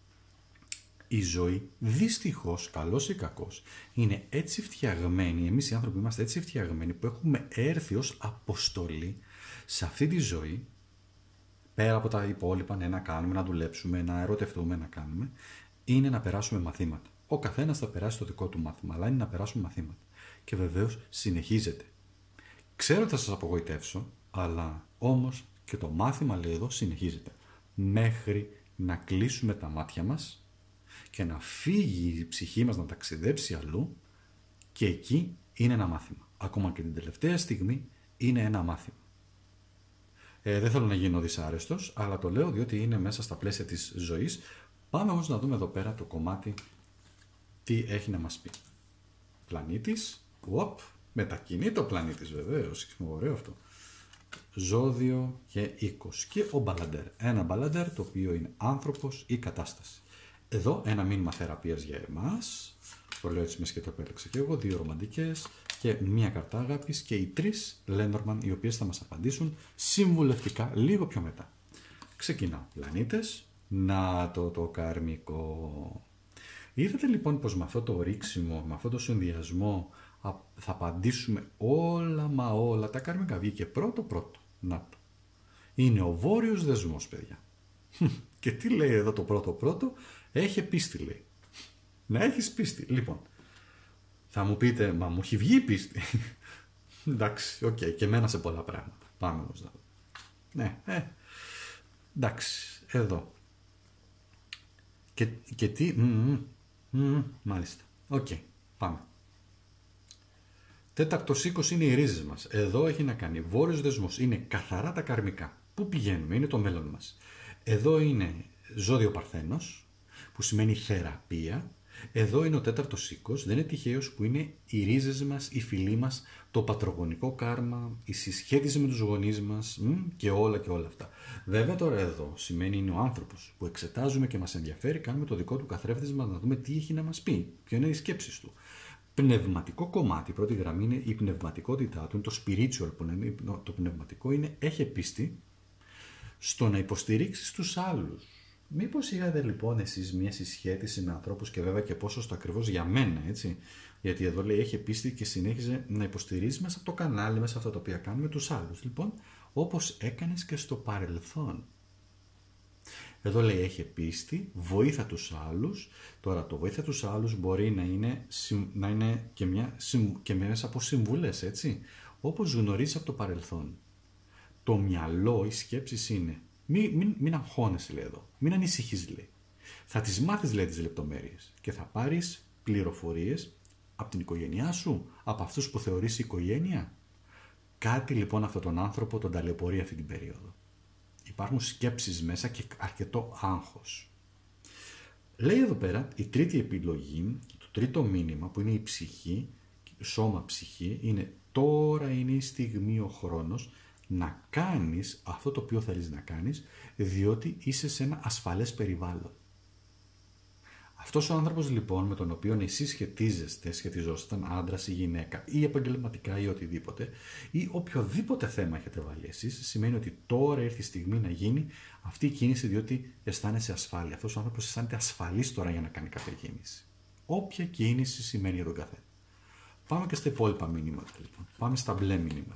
Η ζωή, δυστυχώς, καλός ή κακός, είναι έτσι φτιαγμένη, εμείς οι άνθρωποι είμαστε έτσι φτιαγμένοι που έχουμε έρθει ως αποστολή σε αυτή τη ζωή, πέρα από τα υπόλοιπα, ναι, να κάνουμε, να δουλέψουμε, να ερωτευτούμε, να κάνουμε, είναι να περάσουμε μαθήματα. Ο καθένας θα περάσει το δικό του μάθημα, αλλά είναι να περάσουμε μαθήματα. Και βεβαίως συνεχίζεται. Ξέρω ότι θα σας απογοητεύσω, αλλά όμως και το μάθημα, λέει εδώ, συνεχίζεται. Μέχρι να κλείσουμε τα μάτια μας και να φύγει η ψυχή μας να ταξιδέψει αλλού και εκεί είναι ένα μάθημα. Ακόμα και την τελευταία στιγμή είναι ένα μάθημα. Ε, δεν θέλω να γίνω δυσάρεστος, αλλά το λέω διότι είναι μέσα στα πλαίσια της ζωής. Πάμε όμως να δούμε εδώ πέρα το κομμάτι τι έχει να μας πει. Πλανήτης, οπ, μετακινεί το πλανήτης βεβαίως, είναι ωραίο αυτό. Ζώδιο και οίκος και ο μπαλαντέρ. Ένα μπαλαντέρ το οποίο είναι άνθρωπος ή κατάσταση. Εδώ ένα μήνυμα θεραπείας για εμάς, το λέω έτσι μέσα και το επέλεξα και εγώ, δύο ρομαντικές και μία καρτά αγάπης και οι τρεις Λένορμαν, οι οποίες θα μας απαντήσουν συμβουλευτικά λίγο πιο μετά. Ξεκινάω. Πλανήτες, να το το καρμικό. Είδατε λοιπόν πως με αυτό το ρίξιμο, με αυτό το συνδυασμό θα απαντήσουμε όλα μα όλα τα καρμικά. Βγήκε πρώτο πρώτο. Να το. Είναι ο βόρειος δεσμός, παιδιά. Και τι λέει εδώ το πρώτο πρώτο? Έχει πίστη, λέει. Να έχεις πίστη. Λοιπόν, θα μου πείτε, μα μου έχει βγει η πίστη. Εντάξει, οκ, okay, και εμένα σε πολλά πράγματα. Πάμε όμως να δούμε. Ναι, ε, εντάξει, εδώ. Και, και τι, mm, mm, mm, μάλιστα. Οκ, okay, πάμε. Τέταρτος οίκος είναι οι ρίζες μας. Εδώ έχει να κάνει. Βόρειος δεσμός είναι καθαρά τα καρμικά. Πού πηγαίνουμε, είναι το μέλλον μας. Εδώ είναι ζώδιο Παρθένος, που σημαίνει θεραπεία. Εδώ είναι ο τέταρτος οίκος, δεν είναι τυχαίος, που είναι οι ρίζες μας, οι φιλοί μας, το πατρογονικό κάρμα, η συσχέτιση με τους γονείς μας μ, και όλα και όλα αυτά. Βέβαια τώρα εδώ σημαίνει είναι ο άνθρωπος που εξετάζουμε και μας ενδιαφέρει, κάνουμε το δικό του καθρέφτισμα να δούμε τι έχει να μας πει, ποιο είναι οι σκέψεις του. Πνευματικό κομμάτι, η πρώτη γραμμή είναι η πνευματικότητά του, είναι το spiritual που είναι, το πνευματικό είναι, έχει πίστη στο να υποστηρίξει τους άλλους. Μήπως είχατε λοιπόν εσείς μια συσχέτιση με ανθρώπους και βέβαια και πόσο στο ακριβώς για μένα, έτσι. Γιατί εδώ λέει έχει πίστη και συνέχιζε να υποστηρίζει μέσα από το κανάλι, μέσα από αυτά τα οποία κάνουμε τους άλλους. Λοιπόν, όπως έκανες και στο παρελθόν. Εδώ λέει έχει πίστη, βοήθα τους άλλους. Τώρα το βοήθα τους άλλους μπορεί να είναι, να είναι και, μια, και μέσα από συμβουλές, έτσι. όπως γνωρίζεις από το παρελθόν. Το μυαλό, οι σκέψεις είναι. Μην, μην, μην αγχώνεσαι, λέει εδώ. Μην ανησυχείς, λέει. Θα τις μάθεις, λέει, τις λεπτομέρειες και θα πάρεις πληροφορίες από την οικογένειά σου, από αυτούς που θεωρείς οικογένεια. Κάτι λοιπόν αυτόν τον άνθρωπο τον ταλαιπωρεί αυτή την περίοδο. Υπάρχουν σκέψεις μέσα και αρκετό άγχος. Λέει εδώ πέρα η τρίτη επιλογή, το τρίτο μήνυμα που είναι η ψυχή, σώμα-ψυχή, είναι τώρα είναι η στιγμή, ο χρόνος να κάνεις αυτό το οποίο θέλεις να κάνεις, διότι είσαι σε ένα ασφαλές περιβάλλον. Αυτός ο άνθρωπος λοιπόν με τον οποίο εσείς σχετίζεστε, σχετιζόσασταν άντρας ή γυναίκα ή επαγγελματικά ή οτιδήποτε ή οποιοδήποτε θέμα έχετε βάλει εσείς, σημαίνει ότι τώρα ήρθε η στιγμή να γίνει αυτή η κίνηση διότι αισθάνεσαι ασφάλεια. Αυτός ο άνθρωπος αισθάνεται ασφαλής τώρα για να κάνει κάποια κίνηση. Όποια κίνηση σημαίνει για τον καθένα. Πάμε και στα υπόλοιπα μηνύματα λοιπόν. Πάμε στα μπλε μηνύματα.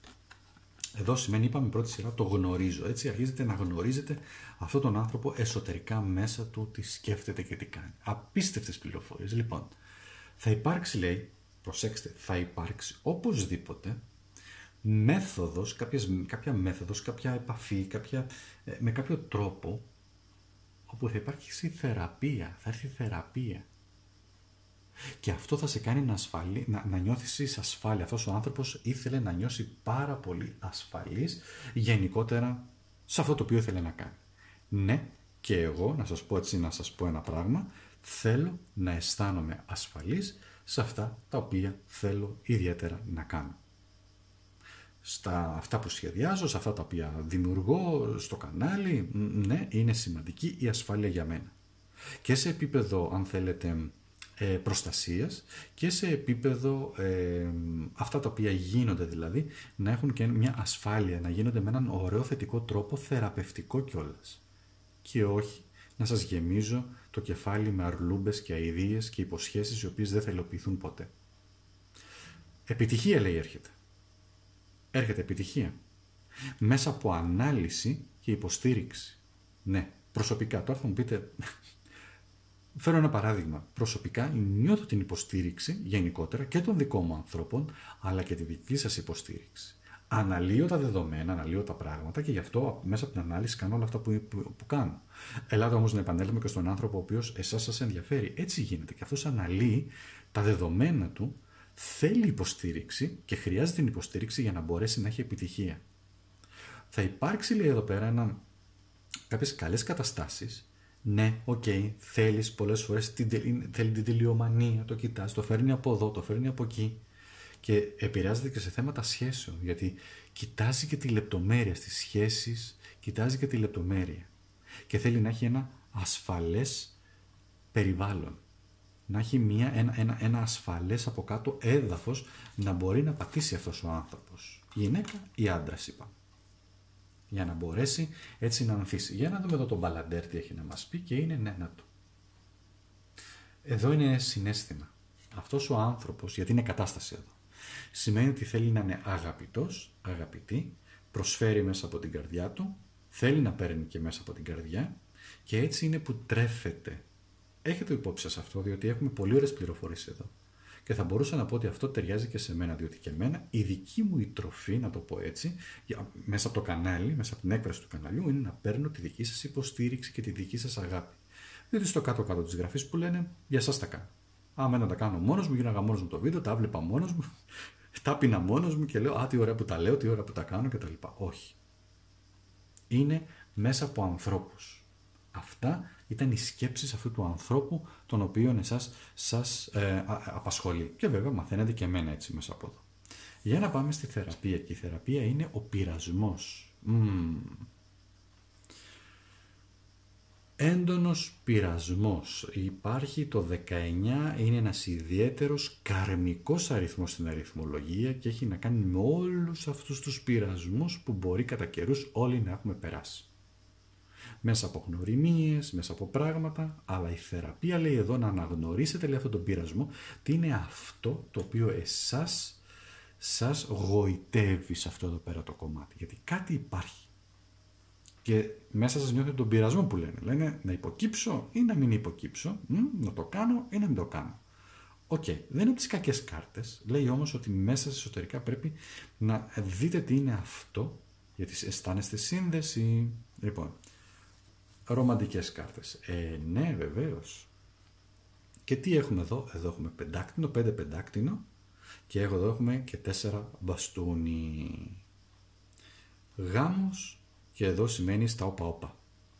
Εδώ σημαίνει, είπαμε πρώτη σειρά, το γνωρίζω. Έτσι αρχίζετε να γνωρίζετε αυτόν τον άνθρωπο εσωτερικά μέσα του, τι σκέφτεται και τι κάνει. Απίστευτες πληροφορίες. Λοιπόν, θα υπάρξει, λέει, προσέξτε, θα υπάρξει οπωσδήποτε μέθοδος, κάποιες, κάποια μέθοδος, κάποια επαφή, κάποια, με κάποιο τρόπο, όπου θα υπάρξει θεραπεία, θα έρθει θεραπεία. Και αυτό θα σε κάνει να, ασφαλί, να, να νιώθεις ασφάλεια. Αυτός ο άνθρωπος ήθελε να νιώσει πάρα πολύ ασφαλής γενικότερα σε αυτό το οποίο ήθελε να κάνει. Ναι, και εγώ, να σας πω έτσι, να σας πω ένα πράγμα, θέλω να αισθάνομαι ασφαλής σε αυτά τα οποία θέλω ιδιαίτερα να κάνω. Στα αυτά που σχεδιάζω, σε αυτά τα οποία δημιουργώ στο κανάλι, ναι, είναι σημαντική η ασφάλεια για μένα. Και σε επίπεδο, αν θέλετε, προστασίας και σε επίπεδο ε, αυτά τα οποία γίνονται δηλαδή να έχουν και μια ασφάλεια, να γίνονται με έναν ωραίο θετικό τρόπο, θεραπευτικό κιόλας. Και όχι να σας γεμίζω το κεφάλι με αρλούμπες και αηδίες και υποσχέσεις οι οποίες δεν θα υλοποιηθούν ποτέ. Επιτυχία, λέει, έρχεται. Έρχεται επιτυχία. Μέσα από ανάλυση και υποστήριξη. Ναι, προσωπικά. Τώρα θα μου πείτε... Φέρω ένα παράδειγμα. Προσωπικά νιώθω την υποστήριξη γενικότερα και των δικών μου ανθρώπων, αλλά και τη δική σας υποστήριξη. Αναλύω τα δεδομένα, αναλύω τα πράγματα και γι' αυτό μέσα από την ανάλυση κάνω όλα αυτά που, που, που κάνω. Ελάτε όμως να επανέλθουμε και στον άνθρωπο ο οποίος εσάς σας ενδιαφέρει. Έτσι γίνεται. Και αυτός αναλύει τα δεδομένα του, θέλει υποστήριξη και χρειάζεται την υποστήριξη για να μπορέσει να έχει επιτυχία. Θα υπάρξει, λέει εδώ πέρα, ένα, κάποιες καλές καταστάσεις. Ναι, οκ, okay, θέλεις πολλές φορές την, θέλει την τελειομανία, το κοιτάς, το φέρνει από εδώ, το φέρνει από εκεί και επηρεάζεται και σε θέματα σχέσεων, γιατί κοιτάζει και τη λεπτομέρεια στις σχέσεις, κοιτάζει και τη λεπτομέρεια και θέλει να έχει ένα ασφαλές περιβάλλον, να έχει μια, ένα, ένα, ένα ασφαλές από κάτω έδαφος να μπορεί να πατήσει αυτός ο άνθρωπος, γυναίκα ή άντρας είπαμε. Για να μπορέσει έτσι να ανθίσει. Για να δούμε εδώ τον Μπαλαντέρ τι έχει να μας πει και είναι ναι, να του. Εδώ είναι συναίσθημα. Αυτός ο άνθρωπος, γιατί είναι κατάσταση εδώ, σημαίνει ότι θέλει να είναι αγαπητός, αγαπητή, προσφέρει μέσα από την καρδιά του, θέλει να παίρνει και μέσα από την καρδιά και έτσι είναι που τρέφεται. Έχετε υπόψη σας αυτό, διότι έχουμε πολύ ωραίες πληροφορίες εδώ. Και θα μπορούσα να πω ότι αυτό ταιριάζει και σε μένα, διότι και εμένα η δική μου η τροφή, να το πω έτσι, μέσα από το κανάλι, μέσα από την έκφραση του καναλιού, είναι να παίρνω τη δική σας υποστήριξη και τη δική σας αγάπη. Διότι στο κάτω-κάτω της γραφής που λένε, για σας τα κάνω. Άμα να τα κάνω μόνος μου, γίναγα μόνος μου το βίντεο, τα βλέπα μόνος μου, τα πίνα μόνος μου και λέω, α, τι ωραία που τα λέω, τι ωραία που τα κάνω κτλ. Όχι. Είναι μέσα από ανθρώπους. Αυτά ήταν οι σκέψεις αυτού του ανθρώπου τον οποίον εσάς σας ε, απασχολεί. Και βέβαια μαθαίνετε και εμένα έτσι μέσα από εδώ. Για να πάμε στη θεραπεία. Και η θεραπεία είναι ο πειρασμός. Mm. Έντονος πειρασμός. Υπάρχει το δεκαεννιά, είναι ένας ιδιαίτερος καρμικός αριθμός στην αριθμολογία και έχει να κάνει με όλους αυτούς τους πειρασμούς που μπορεί κατά καιρούς όλοι να έχουμε περάσει. Μέσα από γνωριμίες, μέσα από πράγματα, αλλά η θεραπεία λέει εδώ να αναγνωρίσετε, λέει, αυτόν τον πειρασμό, τι είναι αυτό το οποίο εσάς σας γοητεύει σε αυτό εδώ πέρα το κομμάτι. Γιατί κάτι υπάρχει. Και μέσα σας νιώθετε τον πειρασμό που λένε. Λένε να υποκύψω ή να μην υποκύψω, μ, να το κάνω ή να μην το κάνω. Οκ, okay. Δεν είναι από τις κακές κάρτες. Λέει όμως ότι μέσα σας εσωτερικά πρέπει να δείτε τι είναι αυτό, γιατί αισθάνεστε σύνδεση. Λοιπόν, ρομαντικές κάρτες. Ε, ναι, βεβαίως. Και τι έχουμε εδώ? Εδώ έχουμε πεντάκτηνο, πέντε πεντάκτηνο και εδώ έχουμε και τέσσερα μπαστούνι. Γάμος και εδώ σημαίνει στα όπα όπα.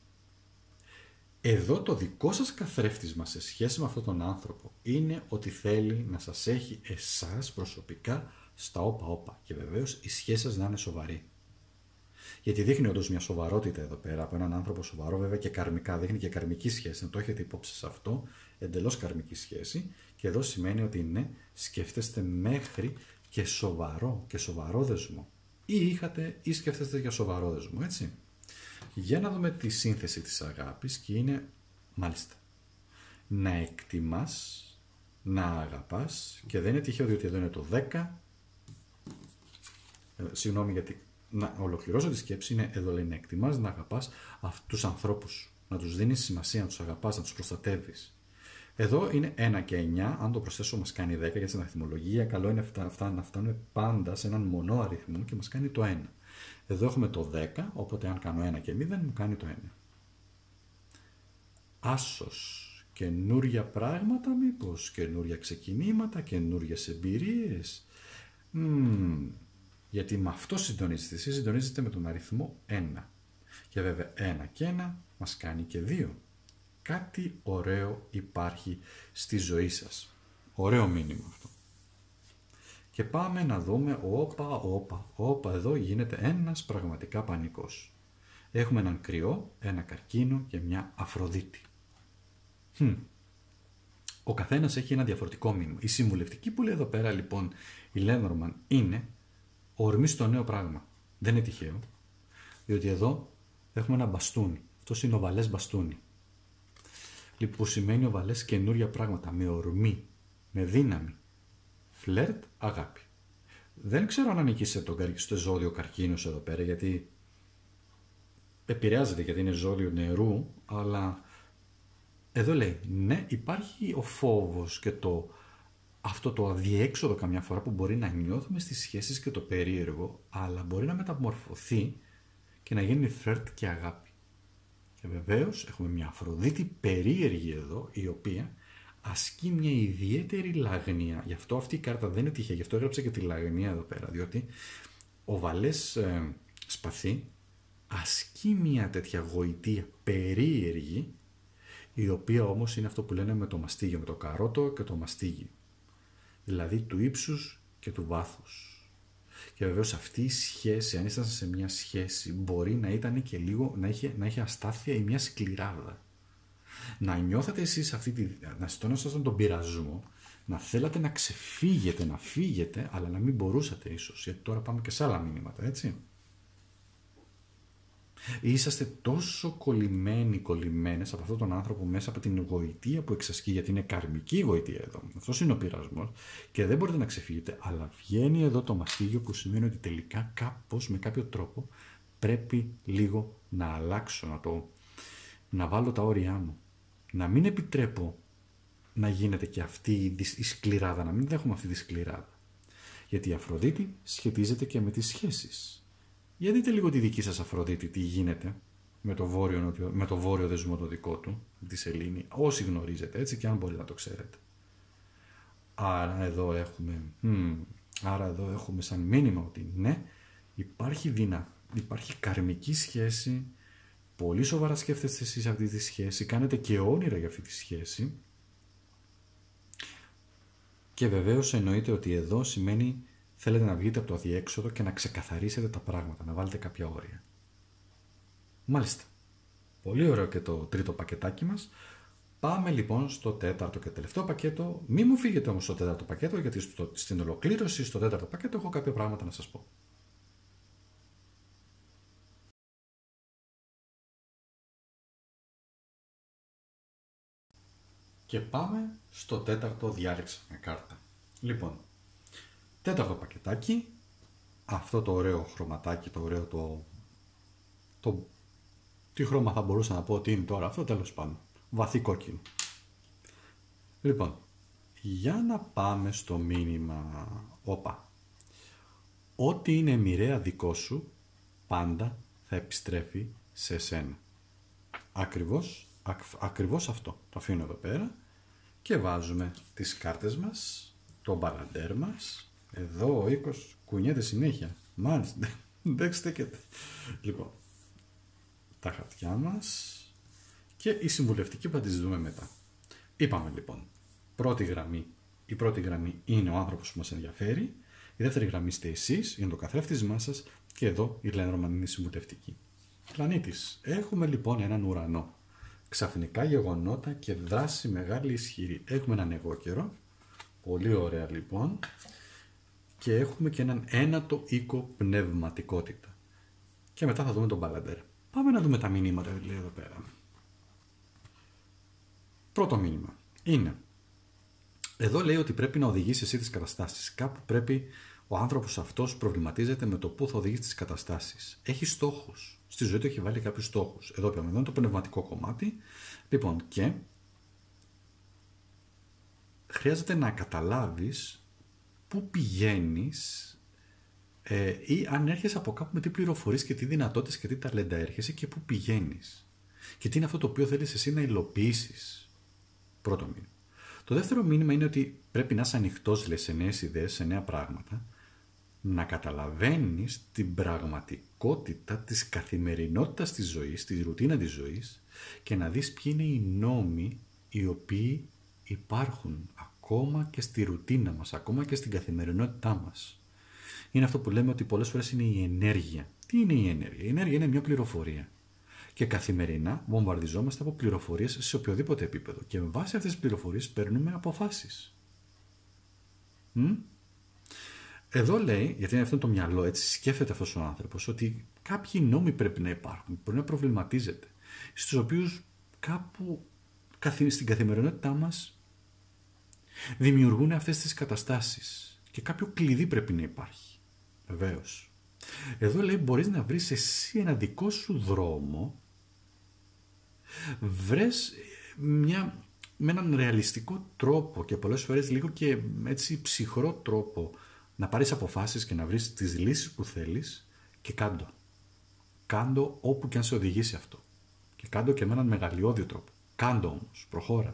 Εδώ το δικό σας καθρέφτισμα σε σχέση με αυτόν τον άνθρωπο είναι ότι θέλει να σας έχει εσάς προσωπικά στα όπα όπα και βεβαίως η σχέση σας να είναι σοβαρή. Γιατί δείχνει όντως μια σοβαρότητα εδώ πέρα από έναν άνθρωπο σοβαρό, βέβαια και καρμικά, δείχνει και καρμική σχέση, να το έχετε υπόψη σε αυτό, εντελώς καρμική σχέση και εδώ σημαίνει ότι ναι, σκέφτεστε μέχρι και σοβαρό και σοβαρό δεσμό ή είχατε ή σκέφτεστε για σοβαρό δεσμό, έτσι. Για να δούμε τη σύνθεση της αγάπης και είναι, μάλιστα, να εκτιμάς, να αγαπάς και δεν είναι τυχαίο διότι εδώ είναι το δέκα, ε, συγγνώμη γιατί να ολοκληρώσω τη σκέψη, είναι εδώ λέει να εκτιμάς, να αγαπάς αυτούς τους ανθρώπους, να τους δίνεις σημασία, να τους αγαπάς, να τους προστατεύεις. Εδώ είναι ένα και εννιά, αν το προσθέσω μας κάνει δέκα, γιατί στην αριθμολογία καλό είναι αυτά, αυτά να φτάνουν πάντα σε έναν μονό αριθμό και μας κάνει το ένα. Εδώ έχουμε το δέκα, οπότε αν κάνω ένα και μηδέν μου κάνει το ένα. Άσος, καινούρια πράγματα μήπως, καινούρια ξεκινήματα, καινούριες εμπειρίες. Mm, γιατί με αυτό συντονίζετε, εσείς συντονίζετε με τον αριθμό ένα. Και βέβαια ένα και ένα μας κάνει και δύο. Κάτι ωραίο υπάρχει στη ζωή σας. Ωραίο μήνυμα αυτό. Και πάμε να δούμε, όπα, όπα, όπα, εδώ γίνεται ένας πραγματικά πανικός. Έχουμε έναν κρυό, ένα καρκίνο και μια Αφροδίτη. Hm. Ο καθένας έχει ένα διαφορετικό μήνυμα. Η συμβουλευτική που λέει εδώ πέρα λοιπόν η Λένορμαν είναι ορμή στο νέο πράγμα. Δεν είναι τυχαίο, διότι εδώ έχουμε ένα μπαστούνι. Αυτό είναι ο βαλές μπαστούνι. Λοιπόν, που σημαίνει ο βαλές καινούρια πράγματα, με ορμή, με δύναμη. Φλερτ, αγάπη. Δεν ξέρω αν ανήκει στο ζώδιο καρκίνος εδώ πέρα, γιατί επηρεάζεται, γιατί είναι ζώδιο νερού, αλλά εδώ λέει, ναι, υπάρχει ο φόβος και το, αυτό το αδιέξοδο καμιά φορά που μπορεί να νιώθουμε στις σχέσεις και το περίεργο, αλλά μπορεί να μεταμορφωθεί και να γίνει φλερτ και αγάπη. Και βεβαίως έχουμε μια Αφροδίτη περίεργη εδώ, η οποία ασκεί μια ιδιαίτερη λαγνία. Γι' αυτό αυτή η κάρτα δεν είναι τυχαία, γι' αυτό έγραψα και τη λαγνία εδώ πέρα, διότι ο βαλές ε, σπαθί ασκεί μια τέτοια γοητεία περίεργη, η οποία όμως είναι αυτό που λένε με το μαστίγιο, με το καρότο και το μαστίγιο. Δηλαδή του ύψους και του βάθους. Και βεβαίως αυτή η σχέση, αν ήσασταν σε μια σχέση, μπορεί να ήταν και λίγο, να είχε, να είχε αστάθεια ή μια σκληράδα. Να νιώθετε εσείς αυτή τη, να αισθάνεσταν τον πειρασμό, να θέλατε να ξεφύγετε, να φύγετε, αλλά να μην μπορούσατε ίσως, γιατί τώρα πάμε και σε άλλα μηνύματα, έτσι. Είσαστε τόσο κολλημένοι, κολλημένες από αυτόν τον άνθρωπο μέσα από την γοητεία που εξασκεί, γιατί είναι καρμική γοητεία εδώ. Αυτός είναι ο πειρασμός και δεν μπορείτε να ξεφύγετε, αλλά βγαίνει εδώ το μαστίγιο που σημαίνει ότι τελικά κάπως, με κάποιο τρόπο, πρέπει λίγο να αλλάξω, να, το, να βάλω τα όρια μου. Να μην επιτρέπω να γίνεται και αυτή η σκληράδα, να μην δέχομαι αυτή τη σκληράδα. Γιατί η Αφροδίτη σχετίζεται και με τις σχέσεις. Για δείτε λίγο τη δική σας Αφροδίτη, τι γίνεται με το βόρειο, με το βόρειο δεσμό το δικό του, τη Σελήνη, όσοι γνωρίζετε, έτσι, και αν μπορείτε να το ξέρετε. Άρα εδώ έχουμε, hmm, άρα εδώ έχουμε σαν μήνυμα ότι ναι, υπάρχει δύναμη, υπάρχει καρμική σχέση, πολύ σοβαρά σκέφτεστε εσείς αυτή τη σχέση, κάνετε και όνειρα για αυτή τη σχέση και βεβαίως εννοείται ότι εδώ σημαίνει θέλετε να βγείτε από το αδιέξοδο και να ξεκαθαρίσετε τα πράγματα, να βάλετε κάποια όρια. Μάλιστα. Πολύ ωραίο και το τρίτο πακετάκι μας. Πάμε λοιπόν στο τέταρτο και τελευταίο πακέτο. Μην μου φύγετε όμως στο τέταρτο πακέτο, γιατί στο, στην ολοκλήρωση στο τέταρτο πακέτο έχω κάποια πράγματα να σας πω. Και πάμε στο τέταρτο διάλεξα με κάρτα. Λοιπόν, τέταρτο πακετάκι, αυτό το ωραίο χρωματάκι, το ωραίο το... το... Τι χρώμα θα μπορούσα να πω ότι είναι τώρα αυτό, τέλος πάντων. Βαθύ κόκκινο. Λοιπόν, Για να πάμε στο μήνυμα. Όπα. Ό,τι είναι μοιραία δικό σου, πάντα θα επιστρέφει σε εσένα. Ακριβώς, ακ, ακριβώς αυτό. Το αφήνω εδώ πέρα και βάζουμε τις κάρτες μας, το μπαλαντέρ μας. Εδώ ο οίκος κουνιέται συνέχεια. Μάλιστα, δεν στέκεται. Λοιπόν, τα χαρτιά μας και η συμβουλευτική που θα τις δούμε μετά. Είπαμε λοιπόν, πρώτη γραμμή, η πρώτη γραμμή είναι ο άνθρωπος που μας ενδιαφέρει, η δεύτερη γραμμή είστε εσείς, είναι το καθρέφτισμά σας και εδώ η Lenormand είναι συμβουλευτική. Πλανήτης. Έχουμε λοιπόν έναν ουρανό. Ξαφνικά γεγονότα και δράση μεγάλη ισχυρή. Έχουμε έναν εγώ καιρό. Πολύ ωραία λοιπόν. Και έχουμε και έναν ένατο οίκο πνευματικότητα. Και μετά θα δούμε τον μπαλαντέρ. Πάμε να δούμε τα μηνύματα λέει εδώ πέρα. Πρώτο μήνυμα είναι, εδώ λέει ότι πρέπει να οδηγήσει εσύ τις καταστάσεις. Κάπου πρέπει ο άνθρωπος αυτός προβληματίζεται με το πού θα οδηγήσει τις καταστάσεις. Έχει στόχους. Στη ζωή του έχει βάλει κάποιους στόχους. Εδώ πέρα, εδώ είναι το πνευματικό κομμάτι. Λοιπόν, και χρειάζεται να καταλάβεις πού πηγαίνεις ε, ή αν έρχεσαι από κάπου με τι πληροφορίες και τι δυνατότητες και τι ταλέντα έρχεσαι και πού πηγαίνεις. Και τι είναι αυτό το οποίο θέλεις εσύ να υλοποιήσεις. Πρώτο μήνυμα. Το δεύτερο μήνυμα είναι ότι πρέπει να είσαι ανοιχτός σε νέες ιδέες, σε νέα πράγματα, να καταλαβαίνεις την πραγματικότητα της καθημερινότητας της ζωής, τη ρουτίνα της ζωής και να δεις ποιοι είναι οι νόμοι οι οποίοι υπάρχουν ακόμα και στη ρουτίνα μας, ακόμα και στην καθημερινότητά μας. Είναι αυτό που λέμε ότι πολλές φορές είναι η ενέργεια. Τι είναι η ενέργεια? Η ενέργεια είναι μια πληροφορία. Και καθημερινά βομβαρδιζόμαστε από πληροφορίες σε οποιοδήποτε επίπεδο. Και με βάση αυτές τις πληροφορίες παίρνουμε αποφάσεις. Μ? Εδώ λέει, γιατί είναι αυτό το μυαλό, έτσι σκέφτεται αυτός ο άνθρωπος, ότι κάποιοι νόμοι πρέπει να υπάρχουν, πρέπει να προβληματίζεται, στους οποίους κάπου στην καθημερινότητά μας δημιουργούν αυτές τις καταστάσεις. Και κάποιο κλειδί πρέπει να υπάρχει. Βεβαίως. Εδώ λέει μπορείς να βρεις εσύ ένα δικό σου δρόμο, βρες μια, με έναν ρεαλιστικό τρόπο και πολλές φορές λίγο και έτσι ψυχρό τρόπο να πάρεις αποφάσεις και να βρεις τις λύσεις που θέλεις και κάντο. Κάντο όπου και αν σε οδηγήσει αυτό. Και κάντο και με έναν μεγαλειώδη τρόπο. Κάντο όμως, προχώρα.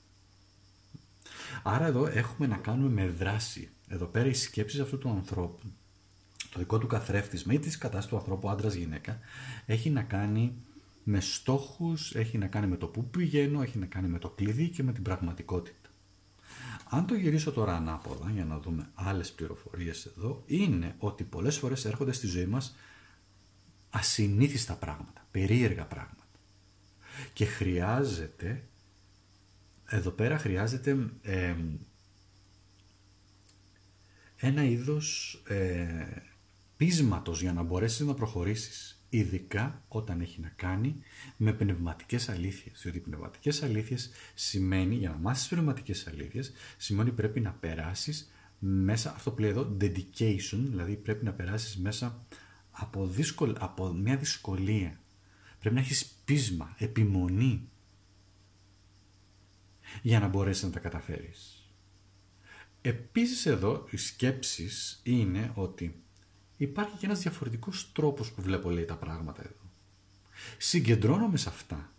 Άρα εδώ έχουμε να κάνουμε με δράση. Εδώ πέρα οι σκέψεις αυτού του ανθρώπου, το δικό του καθρέφτισμα ή της κατάστασης του ανθρώπου, άντρας γυναίκα, έχει να κάνει με στόχους, έχει να κάνει με το πού πηγαίνω, έχει να κάνει με το κλειδί και με την πραγματικότητα. Αν το γυρίσω τώρα ανάποδα, για να δούμε άλλες πληροφορίες εδώ, είναι ότι πολλές φορές έρχονται στη ζωή μας ασυνήθιστα πράγματα, περίεργα πράγματα. Και χρειάζεται, εδώ πέρα χρειάζεται ε, ένα είδος ε, πείσματος για να μπορέσεις να προχωρήσεις. Ειδικά όταν έχει να κάνει με πνευματικές αλήθειες. Διότι οι πνευματικές αλήθειες σημαίνει, για να μάθεις πνευματικές αλήθειες, σημαίνει πρέπει να περάσεις μέσα, αυτό που λέει εδώ, dedication, δηλαδή πρέπει να περάσεις μέσα από, δύσκολ, από μια δυσκολία. Πρέπει να έχεις πείσμα, επιμονή, για να μπορέσεις να τα καταφέρεις. Επίσης εδώ οι σκέψεις είναι ότι υπάρχει και ένας διαφορετικός τρόπος που βλέπω λέει τα πράγματα εδώ. Συγκεντρώνομαι σε αυτά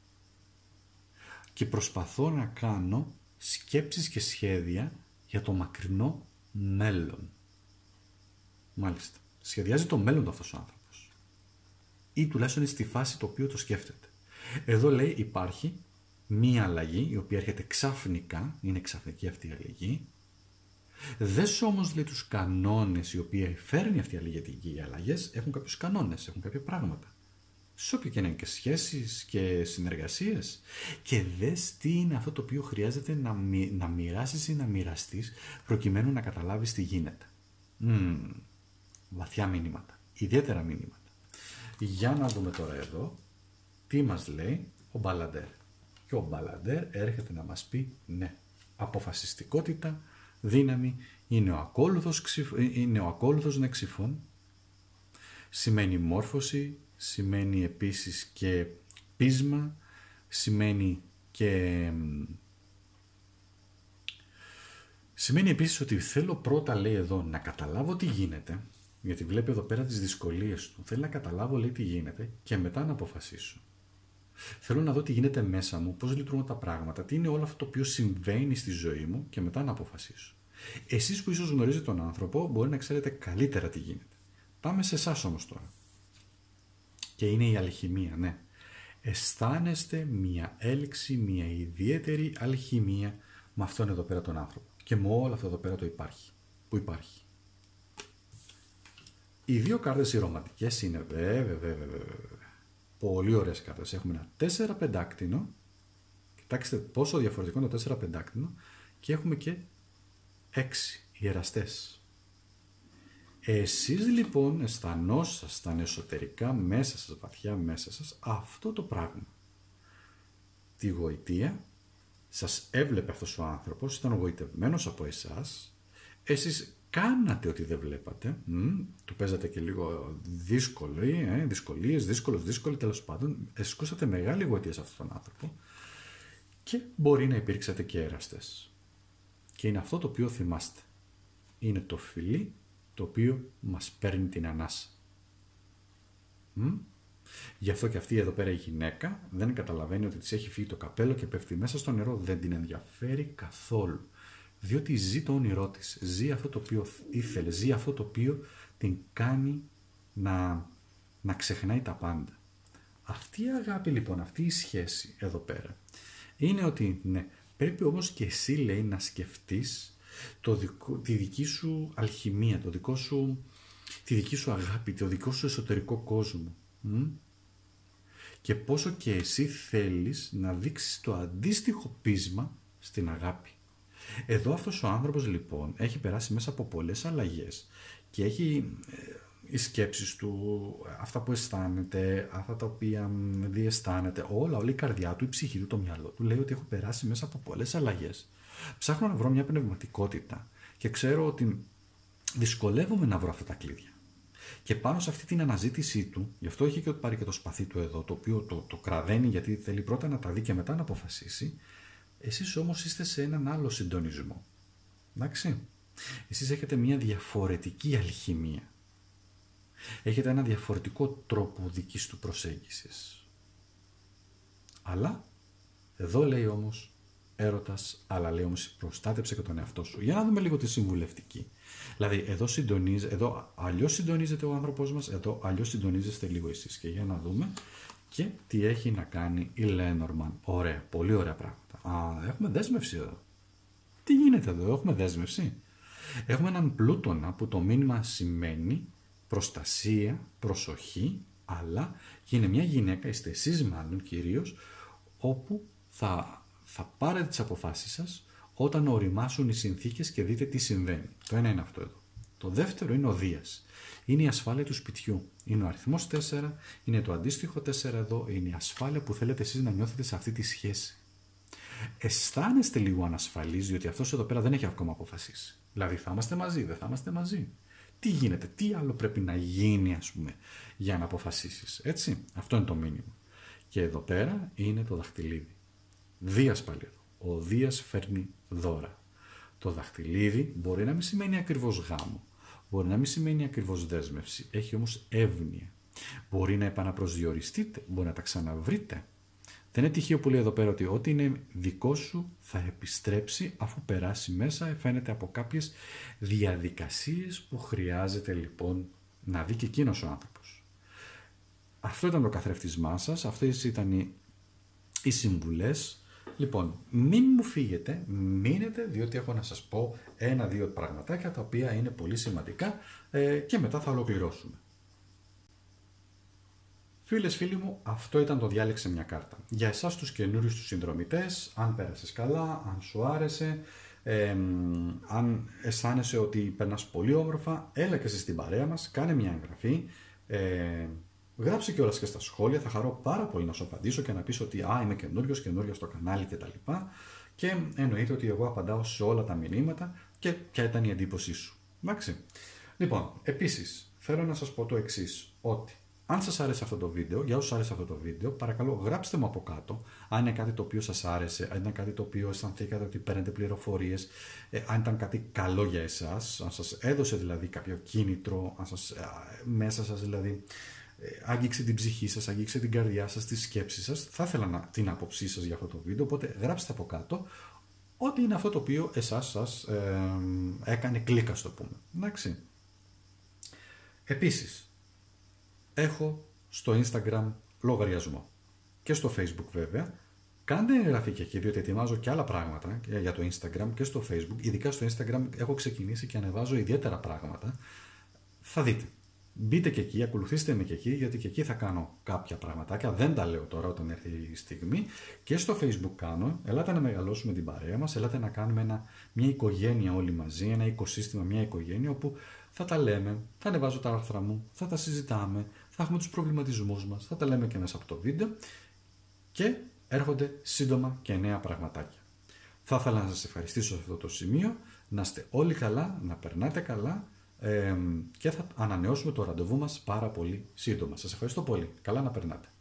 και προσπαθώ να κάνω σκέψεις και σχέδια για το μακρινό μέλλον. Μάλιστα. Σχεδιάζει το μέλλον του αυτός ο άνθρωπος. Ή τουλάχιστον είναι στη φάση το οποίο το σκέφτεται. Εδώ λέει υπάρχει μία αλλαγή η οποία έρχεται ξαφνικά, είναι ξαφνική αυτή η αλλαγή. Δες όμως λέει τους κανόνες οι οποίοι φέρνει αυτή η αλλαγή, γιατί οι αλλαγές έχουν κάποιους κανόνες, έχουν κάποια πράγματα. Σε όποια και να είναι και σχέσεις και συνεργασίες. Και δες τι είναι αυτό το οποίο χρειάζεται να, μοι, να μοιράσεις ή να μοιραστείς προκειμένου να καταλάβεις τι γίνεται. Mm, βαθιά μηνύματα, ιδιαίτερα μηνύματα. Για να δούμε τώρα εδώ τι μας λέει ο Μπαλαντέρ. Και ο Μπαλαντέρ έρχεται να μας πει ναι, αποφασιστικότητα, δύναμη, είναι ο ακόλουθος, είναι ο ακόλουθος νεξιφών, σημαίνει μόρφωση, σημαίνει επίσης και πείσμα, σημαίνει και Σημαίνει επίσης ότι θέλω πρώτα, λέει εδώ, να καταλάβω τι γίνεται, γιατί βλέπει εδώ πέρα τις δυσκολίες του. Θέλει να καταλάβω, λέει, τι γίνεται και μετά να αποφασίσω. Θέλω να δω τι γίνεται μέσα μου, πώς λειτουργούν τα πράγματα, τι είναι όλο αυτό το οποίο συμβαίνει στη ζωή μου και μετά να αποφασίσω. Εσείς που ίσως γνωρίζετε τον άνθρωπο, μπορεί να ξέρετε καλύτερα τι γίνεται. Πάμε σε εσάς όμως τώρα. Και είναι η αλχημία, ναι. Αισθάνεστε μια έλξη, μια ιδιαίτερη αλχημία με αυτόν εδώ πέρα τον άνθρωπο. Και με όλο αυτό εδώ πέρα το υπάρχει. Που υπάρχει. Οι δύο κάρτες οι ρομαντικές είναι βέβαια, βέβαια, βέβαια. Πολύ ωραίες κάρτες. Έχουμε ένα τέσσερα πεντάκτηνο. Κοιτάξτε πόσο διαφορετικό είναι το τέσσερα πεντάκτηνο. Και έχουμε και έξι ιεραστές. Εσείς λοιπόν αισθανόσασταν εσωτερικά μέσα σας, βαθιά μέσα σας, αυτό το πράγμα. Τη γοητεία, σας έβλεπε αυτός ο άνθρωπος, ήταν γοητευμένος από εσάς, εσείς κάνατε ότι δεν βλέπατε, μ, του παίζατε και λίγο δύσκολο, ε, δυσκολίες, δύσκολος, δύσκολο, τέλος πάντων, ασκούσατε μεγάλη γοητεία σε αυτόν τον άνθρωπο και μπορεί να υπήρξατε και εραστές. Και είναι αυτό το οποίο θυμάστε. Είναι το φιλί το οποίο μας παίρνει την ανάσα. Μ? Γι' αυτό και αυτή εδώ πέρα η γυναίκα δεν καταλαβαίνει ότι της έχει φύγει το καπέλο και πέφτει μέσα στο νερό. Δεν την ενδιαφέρει καθόλου. Διότι ζει το όνειρό της. Ζει αυτό το οποίο ήθελε. Ζει αυτό το οποίο την κάνει να, να ξεχνάει τα πάντα. Αυτή η αγάπη λοιπόν, αυτή η σχέση εδώ πέρα είναι ότι ναι, πρέπει όμως και εσύ, λέει, να σκεφτείς το δικό, τη δική σου αλχημία, το δικό σου, τη δική σου αγάπη, το δικό σου εσωτερικό κόσμο. Μ? Και πόσο και εσύ θέλεις να δείξεις το αντίστοιχο πείσμα στην αγάπη. Εδώ αυτός ο άνθρωπος λοιπόν έχει περάσει μέσα από πολλές αλλαγές και έχει ε, οι σκέψεις του, αυτά που αισθάνεται, αυτά τα οποία διαισθάνεται, όλα, όλη η καρδιά του, η ψυχή του, το μυαλό του λέει ότι έχω περάσει μέσα από πολλές αλλαγές. Ψάχνω να βρω μια πνευματικότητα και ξέρω ότι δυσκολεύομαι να βρω αυτά τα κλείδια. Και πάνω σε αυτή την αναζήτησή του, γι' αυτό έχει και πάρει και το σπαθί του εδώ, το οποίο το, το κραδένει γιατί θέλει πρώτα να τα δει και μετά να αποφασίσει. Εσείς όμως είστε σε έναν άλλο συντονισμό. Εντάξει. Εσείς έχετε μια διαφορετική αλχημία. Έχετε ένα διαφορετικό τρόπο δικής του προσέγγισης. Αλλά, εδώ λέει όμως έρωτας, αλλά λέει όμως προστάτεψε και τον εαυτό σου. Για να δούμε λίγο τη συμβουλευτική. Δηλαδή, εδώ, συντονίζε, εδώ αλλιώς συντονίζεται ο άνθρωπός μας, εδώ αλλιώς συντονίζεστε λίγο εσείς. Και για να δούμε και τι έχει να κάνει η Lenormand. Ωραία, πολύ ωραία πράγματα. Α, έχουμε δέσμευση εδώ. Τι γίνεται εδώ, έχουμε δέσμευση. Έχουμε έναν πλούτονα που το μήνυμα σημαίνει προστασία, προσοχή, αλλά και είναι μια γυναίκα, είστε εσείς μάλλον κυρίως, όπου θα, θα πάρετε τις αποφάσεις σας όταν οριμάσουν οι συνθήκες και δείτε τι συμβαίνει. Το ένα είναι αυτό εδώ. Το δεύτερο είναι ο Δίας. Είναι η ασφάλεια του σπιτιού. Είναι ο αριθμός τέσσερα, είναι το αντίστοιχο τέσσερα εδώ, είναι η ασφάλεια που θέλετε εσείς να νιώθετε σε αυτή τη σχέση. Αισθάνεστε λίγο ανασφαλείς, διότι αυτός εδώ πέρα δεν έχει ακόμα αποφασίσει. Δηλαδή θα είμαστε μαζί, δεν θα είμαστε μαζί. Τι γίνεται, τι άλλο πρέπει να γίνει, ας πούμε, για να αποφασίσεις. Έτσι, αυτό είναι το μήνυμα. Και εδώ πέρα είναι το δαχτυλίδι. Δίας πάλι εδώ. Ο Δίας φέρνει δώρα. Το δαχτυλίδι μπορεί να μην σημαίνει ακριβώς γάμο. Μπορεί να μην σημαίνει ακριβώς δέσμευση. Έχει όμως εύνοια. Μπορεί να επαναπροσδιοριστείτε, μπορεί να τα ξαναβρείτε. Δεν είναι τυχαίο που λέει εδώ πέρα ότι ό,τι είναι δικό σου θα επιστρέψει αφού περάσει μέσα, φαίνεται από κάποιες διαδικασίες που χρειάζεται λοιπόν να δει και εκείνος ο άνθρωπος. Αυτό ήταν το καθρέφτισμά σας, αυτές ήταν οι, οι συμβουλές. Λοιπόν, μην μου φύγετε, μείνετε, διότι έχω να σας πω ένα-δύο πραγματάκια τα οποία είναι πολύ σημαντικά ε, και μετά θα ολοκληρώσουμε. Φίλες, φίλοι μου, αυτό ήταν το διάλεξε μια κάρτα. Για εσάς τους καινούριους τους συνδρομητές, αν πέρασες καλά, αν σου άρεσε, ε, αν αισθάνεσαι ότι περνάς πολύ όμορφα, έλα και εσύ στην παρέα μας, κάνε μια εγγραφή, ε, γράψε κιόλας και στα σχόλια, θα χαρώ πάρα πολύ να σου απαντήσω και να πεις ότι α, είμαι καινούριος, καινούριος στο κανάλι κτλ. Και εννοείται ότι εγώ απαντάω σε όλα τα μηνύματα και ποια ήταν η εντύπωσή σου. Εντάξει. Λοιπόν, επίσης, θέλω να σας πω το εξής, ότι Αν σας άρεσε αυτό το βίντεο, για όσους άρεσε αυτό το βίντεο, παρακαλώ γράψτε μου από κάτω αν είναι κάτι το οποίο σας άρεσε, αν είναι κάτι το οποίο αισθανθήκατε ότι παίρνετε πληροφορίες, ε, αν ήταν κάτι καλό για εσάς, αν σας έδωσε δηλαδή κάποιο κίνητρο, αν σας, ε, μέσα σας δηλαδή ε, άγγιξε την ψυχή σας, άγγιξε την καρδιά σας, τις σκέψεις σας. Θα ήθελα να, την άποψή σας για αυτό το βίντεο, οπότε γράψτε από κάτω ό,τι είναι αυτό το οποίο εσάς σας ε, έκανε κλίκα, στο πούμε. Εντάξει. Επίσης, έχω στο Instagram λογαριασμό και στο Facebook βέβαια. Κάντε εγγραφή και εκεί, διότι ετοιμάζω και άλλα πράγματα για το Instagram και στο Facebook. Ειδικά στο Instagram έχω ξεκινήσει και ανεβάζω ιδιαίτερα πράγματα. Θα δείτε. Μπείτε και εκεί, ακολουθήστε με και εκεί, γιατί και εκεί θα κάνω κάποια πραγματάκια. Δεν τα λέω τώρα όταν έρθει η στιγμή. Και στο Facebook κάνω. Ελάτε να μεγαλώσουμε την παρέα μας. Ελάτε να κάνουμε ένα, μια οικογένεια όλοι μαζί, ένα οικοσύστημα, μια οικογένεια όπου θα τα λέμε, θα ανεβάζω τα άρθρα μου, θα τα συζητάμε, θα έχουμε τους προβληματισμούς μας, θα τα λέμε και μέσα από το βίντεο και έρχονται σύντομα και νέα πραγματάκια. Θα ήθελα να σας ευχαριστήσω σε αυτό το σημείο, να είστε όλοι καλά, να περνάτε καλά ε, και θα ανανεώσουμε το ραντεβού μας πάρα πολύ σύντομα. Σας ευχαριστώ πολύ. Καλά να περνάτε.